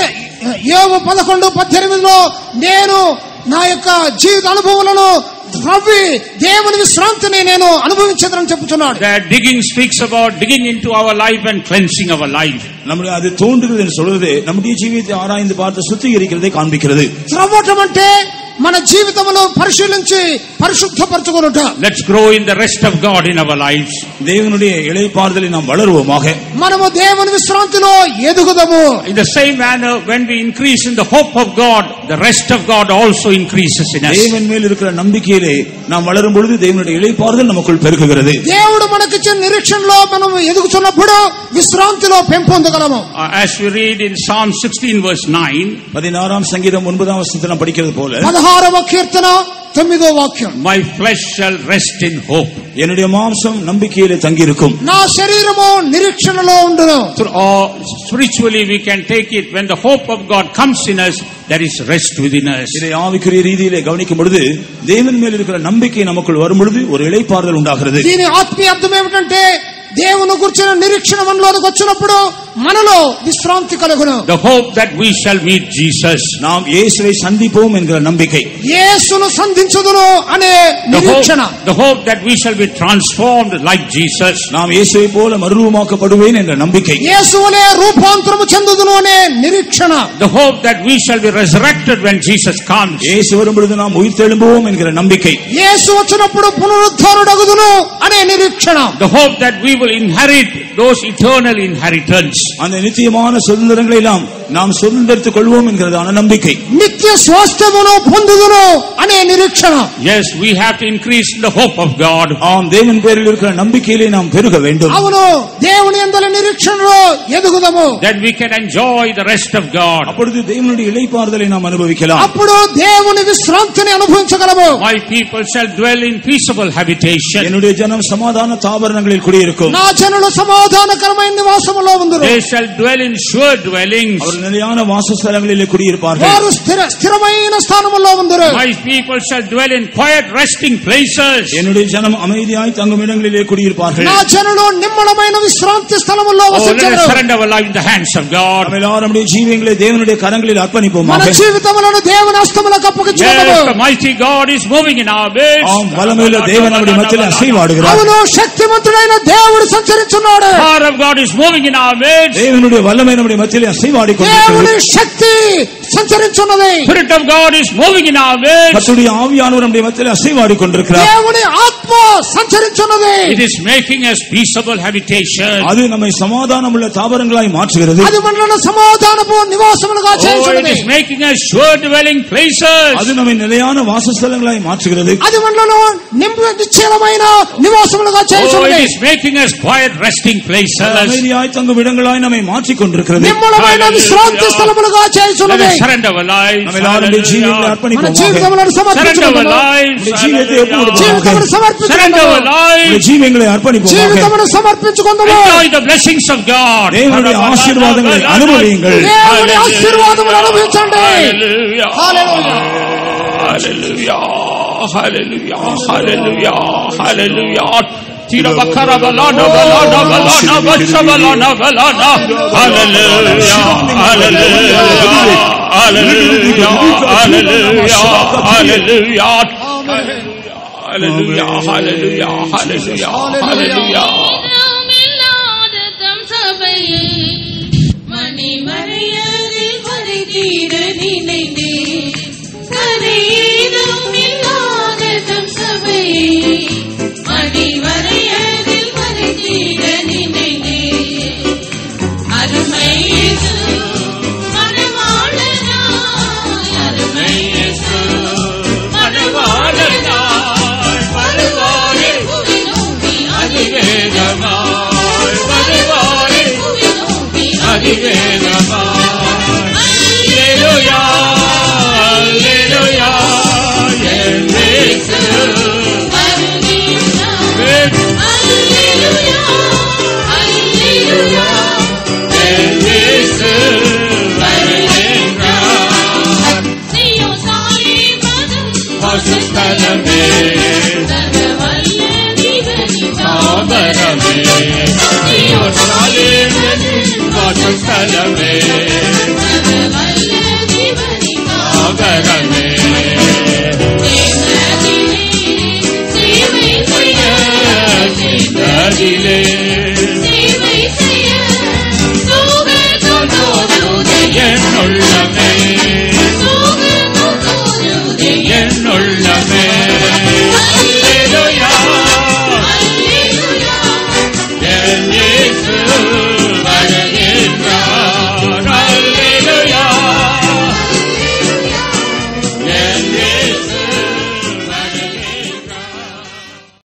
యోబు 11:18లో నేను నా యొక్క జీవిత అనుభవాలను రవి దేవుని విశ్రాంతిని నేను అనుభవించదనని చెప్పుచున్నాడు. That digging speaks about digging into our life and cleansing our life. நம்முடைய அது தோண்டுகிறது என்று சொல்றது நம்முடைய ஜீவிதத்தை ஆராய்ந்து பார்த்து சுத்திகரிக்கிறதை காண்பிக்கிறது. త్రవ్వటం అంటే మన జీవితమును పరిశీలించి పరిశుద్ధపరచుకొనుట. Let's grow in the rest of God in our lives. தேவனுடைய இளைப்பாறுதலில் நாம் வளருவோமாக. మనము దేవుని విశ్రాంతిలో ఎదుగుదము. In the same manner, when we increase in the hope of God, the rest of God also increases in us. தேவன் மேல் இருக்கிற நம்பிக்கையிலே நாம் வளரும் பொழுது தேவனுடைய இளைப்பாறுதல் நமக்குள் பெருகுகிறது. దేవుడు మనకిచ్చిన నిరీక్షణలో మనం ఎదుగుతున్నప్పుడు విశ్రాంతిలో పెంపొందగలము. As we read in Psalm 16 verse 9, 16ஆம் சங்கீதம் 9ஆம் வசனத்தில் நாம் படிக்கிறது போல 16వ కీర్తన 9వ వాక్యం, my flesh shall rest in hope. என்னுடைய மாம்சம் நம்பிக்கையிலே தங்கி இருக்கும். నా శరీరము నిరీక్షణలో ఉండును. Spiritually we can take it, when the hope of God comes in us, there is rest within us. இதை ஆவிக்குரிய ரீதியிலே கவனிக்கும் பொழுது தேவன் மேல் இருக்கிற நம்பிக்கை நமக்குள் வரும் பொழுது ஒரு இளைப்பாறுதல் உண்டாகிறது. దీని ఆత్మీయ అర్థం ఏమిటంటే దేవుని గురించిన నిరీక్షణ మనలోకి వచ్చినప్పుడు మనలో విశ్రాంతి కలుగును. The hope that we shall meet Jesus. நாம் இயேசுவை சந்திப்போம் என்கிற நம்பிக்கை. యేసును సంధించుదును అనే నిరీక్షణ. The hope that we shall be transformed like Jesus. நாம் இயேசுவை போல மறுரூபமாக்கப்படுவேன் என்ற நம்பிக்கை. యేసువలే రూపాంతరము చెందుదును అనే నిరీక్షణ. The hope that we shall be resurrected when Jesus comes. இயேசு வரும் பொழுது நாம் உயிர்த்தெழும்புவோம் என்கிற நம்பிக்கை. యేసు వచ్చినప్పుడు పునరుద్ధరుడగుదును అనే నిరీక్షణ. The hope that we will inherit those eternal inheritance. அந்த நித்தியமான சுதந்திரங்களை நாம் சுதந்திரித்துக் கொள்வோம் என்கிறதான நம்பிக்கை. నిత్య స్వాస్థ్యమును పొందుదును అనే నిరీక్షణ. Yes, we have to increase in the hope of God. ஆம், தேவன் பேரில் இருக்கிற நம்பிக்கையிலே நாம் பெருக வேண்டும். అవును, దేవుని యందలి నిరీక్షణలో ఎదుగుదము. Then we can enjoy the rest of God. அப்பொழுது தேவனுடைய இளைப்பாறுதலை நாம் அனுபவிக்கலாம். అప్పుడు దేవుని విశ్రాంతిని అనుభవించగలము. My people shall dwell in peaceable habitation. என்னுடைய ஜனம் சமாதான தாபரணங்களில் குடியிருக்கும். నా జనులు సమాధానకరమైన నివాసములో ఉందురు. They shall dwell in sure dwellings. அவர்கள் நிலையான வாசஸ்தலங்களிலே குடியிருப்பார்கள். వారు స్థిరమైన స్థానములో ఉందురు. My people shall dwell in quiet resting places. என்னுடைய ஜனம் அமைதியாய் தங்கும் இடங்களிலே குடியிருப்பார்கள். నా జనులు నిమ్మలమైన విశ్రాంతి స్థలములో వసించుదురు. Let us surrender our life in the hands of God. நாம் எல்லாரும் நம்முடைய ஜீவங்களை தேவனுடைய கரங்களில் அர்ப்பணிப்போமாக. మన జీవితములను దేవుని హస్తములకు అప్పగించుదాము. Yes, the mighty God is moving in our midst. ஆம், வல்லமையுள்ள தேவன் நம்முடைய மத்தியிலே அசைவாடுகிறார். అవును, శక్తిమంతుడైన దేవుడు సంచరిస్తున్నాడు. The power of God is moving in our midst. தேவனுடைய வல்லமை நம்முடைய மத்தியிலே அசைவாடிக்கொண்டிருக்கிறது. దేవుని శక్తి సంచరించున్నది. Spirit of God is moving in our midst. கர்த்தருடைய ஆவியானவர் நம்முடைய மத்தியிலே அசைவாடிக்கொண்டிருக்கிறார். దేవుని ఆత్మ సంచరించున్నది. It is making us peaceable habitation. அது நம்மை சமாதானமுள்ள தாவரங்களாய் மாற்றுகிறது. అది మనలను సమాధానపు నివాసములుగా Oh, it చేయుచున్నది. is making us sure dwelling places. அது நம்மை நிலையான வாசஸ்தலங்களாய் மாற்றுகிறது. అది మనలను నిశ్చలమైన నివాసములుగా Oh, చేయుచున్నది. it is making us quiet resting places. அமைதியாய் தங்கும் இடங்களாய் நம்மை மாற்றிக் கொண்டிருக்கிறது. నిమ్మలమైన విశ్రాంతి స్థలములుగా Let చేయుచున్నది. us surrender our lives. நம்ம எல்லாரும் ஜீவியங்களை మన அர்ப்பணிப்போமாக. జీవితములను Surrender our సమర్పించుకుందాము. lives. ஜீவியத்தை ஒப்பு கொடுப்போமாக. జీవితమును Surrender సమర్పించుకుందాము. our lives. ஜீவியங்களை அர்ப்பணிப்போமாக. జీవితమును సమర్పించుకుందాము. Enjoy the blessings of God. தேவனுடைய ஆசீர்வாதங்களை அனுபவியுங்கள். దేవుని ఆశీర్వాదములు అనుభవించండి. Hallelujah. హల్లెలూయా. Hallelujah. Hallelujah. Hallelujah. Hallelujah. Tira bakara balana balana balana bashabalana balana. Hallelujah. Hallelujah. Hallelujah. Hallelujah. Hallelujah. Hallelujah. Hallelujah. Hallelujah. Hallelujah. மணி மறையதில் கரைதீர நினைந்தே கரையேதும் இல்லாத தம் சபையை மணி மறையதில் கரைதீர நினைந்தே அருமை இயேசு மணவாளனாய் அருமை இயேசு மணவாளனாய் வருவாரே புவி நோக்கி அதிவேகமாய் வாசஸ்தலமே சர்வவல்ல தேவனின் தாவரமே சீயோன் சாலேமின் வாசஸ்தலமே